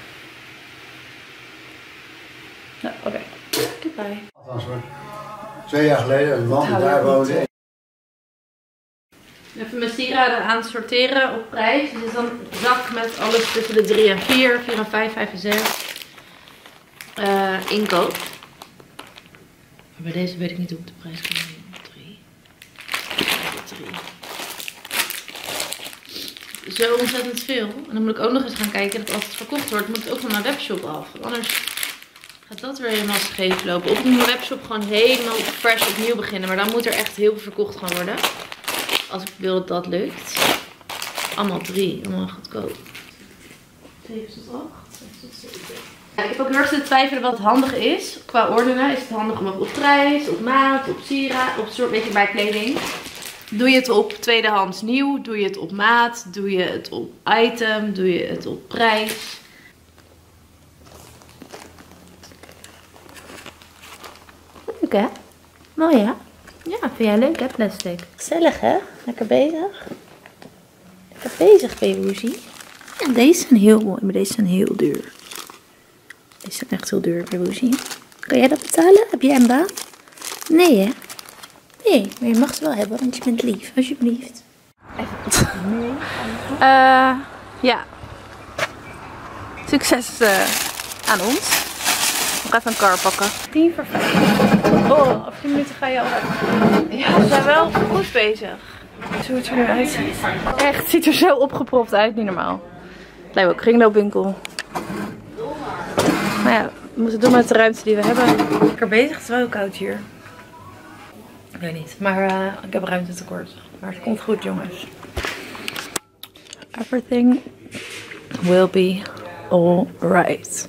Nou, oké. Goodbye. Althans hoor. 2 jaar geleden, een man die daar woonde. Even mijn sieraden aan sorteren op prijs. Dit is dan een zak met alles tussen de 3 en 4, 4 en 5, 5 en 6. Inkoop. Maar bij deze weet ik niet hoe ik de prijs kan doen. 3. Zo ontzettend veel. En dan moet ik ook nog eens gaan kijken dat als het verkocht wordt, moet het ook van mijn webshop af. Want anders gaat dat weer helemaal scheef lopen. Of ik moet mijn webshop gewoon helemaal fresh opnieuw beginnen. Maar dan moet er echt heel veel verkocht gaan worden. Als ik wil dat dat lukt. Allemaal 3. Allemaal goedkoop. 7 tot 8. 6 tot 7. Ja, ik heb ook heel erg zitten twijfelen wat handig is. Qua ordenen is het handig om op prijs, op maat, op sieraad, op soort beetje bij kleding. Doe je het op tweedehands nieuw? Doe je het op maat? Doe je het op item? Doe je het op prijs? Leuk hè? Mooi hè? Ja, vind jij leuk hè, plastic? Gezellig hè? Lekker bezig. Lekker bezig, babyhoesie. Ja, deze zijn heel mooi, maar deze zijn heel duur. Deze zijn echt heel duur, babyhoesie. Kan jij dat betalen? Heb jij een baan? Nee hè? Nee, maar je mag het wel hebben, want je bent lief. Alsjeblieft. Nee. Ja. Succes aan ons. Nog even een kar pakken. 10 voor 5. Oh, over 10 minuten ga je al. Ja, we zijn wel goed bezig. Zo het er nu uitziet. Echt, het ziet er zo opgepropt uit, niet normaal. Het lijkt wel een kringloopwinkel. Maar ja, we moeten doen met de ruimte die we hebben. Lekker bezig, het is wel heel koud hier. Ik weet niet, maar ik heb ruimtetekort. Maar het komt goed, jongens. Everything will be alright.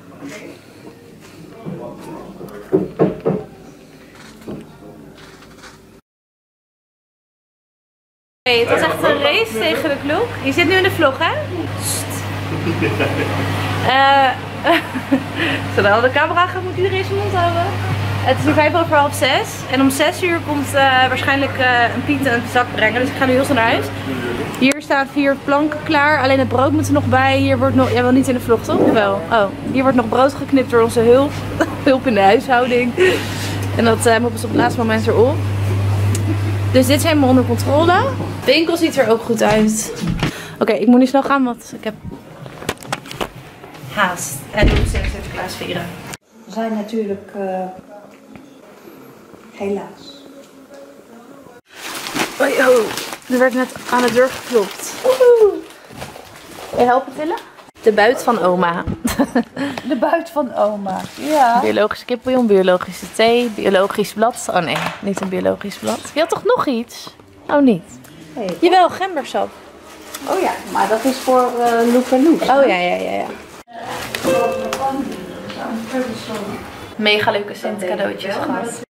Hey, het was echt een race tegen de klok. Je zit nu in de vlog, hè? Zodra de camera gaat, moet iedereen zijn mond houden. Het is nu 5:05. En om 6 uur komt waarschijnlijk een Piet een zak brengen. Dus ik ga nu heel snel naar huis. Hier staan 4 planken klaar. Alleen het brood moet er nog bij. Hier wordt nog... Jij wil niet in de vlog, toch? Of wel? Oh, hier wordt nog brood geknipt door onze hulp. Hulp in de huishouding. En dat moet dus op het laatste moment erop. Dus dit is helemaal onder controle. De winkel ziet er ook goed uit. Oké, ik moet nu snel gaan, want ik heb haast. En ik moet Sinterklaas vieren. We zijn natuurlijk helaas. Oh, er werd net aan de deur geklopt. Woehoe. Wil je helpen tillen? De buit van oma. De buit van oma, ja. Biologische kipbouillon, biologische thee, biologisch blad. Oh nee, niet een biologisch blad. Je had toch nog iets? Oh niet? Nee. Jawel, gembersap. Oh ja, maar dat is voor Loek en Loek. Oh ja. Mega leuke Sint cadeautjes gehad.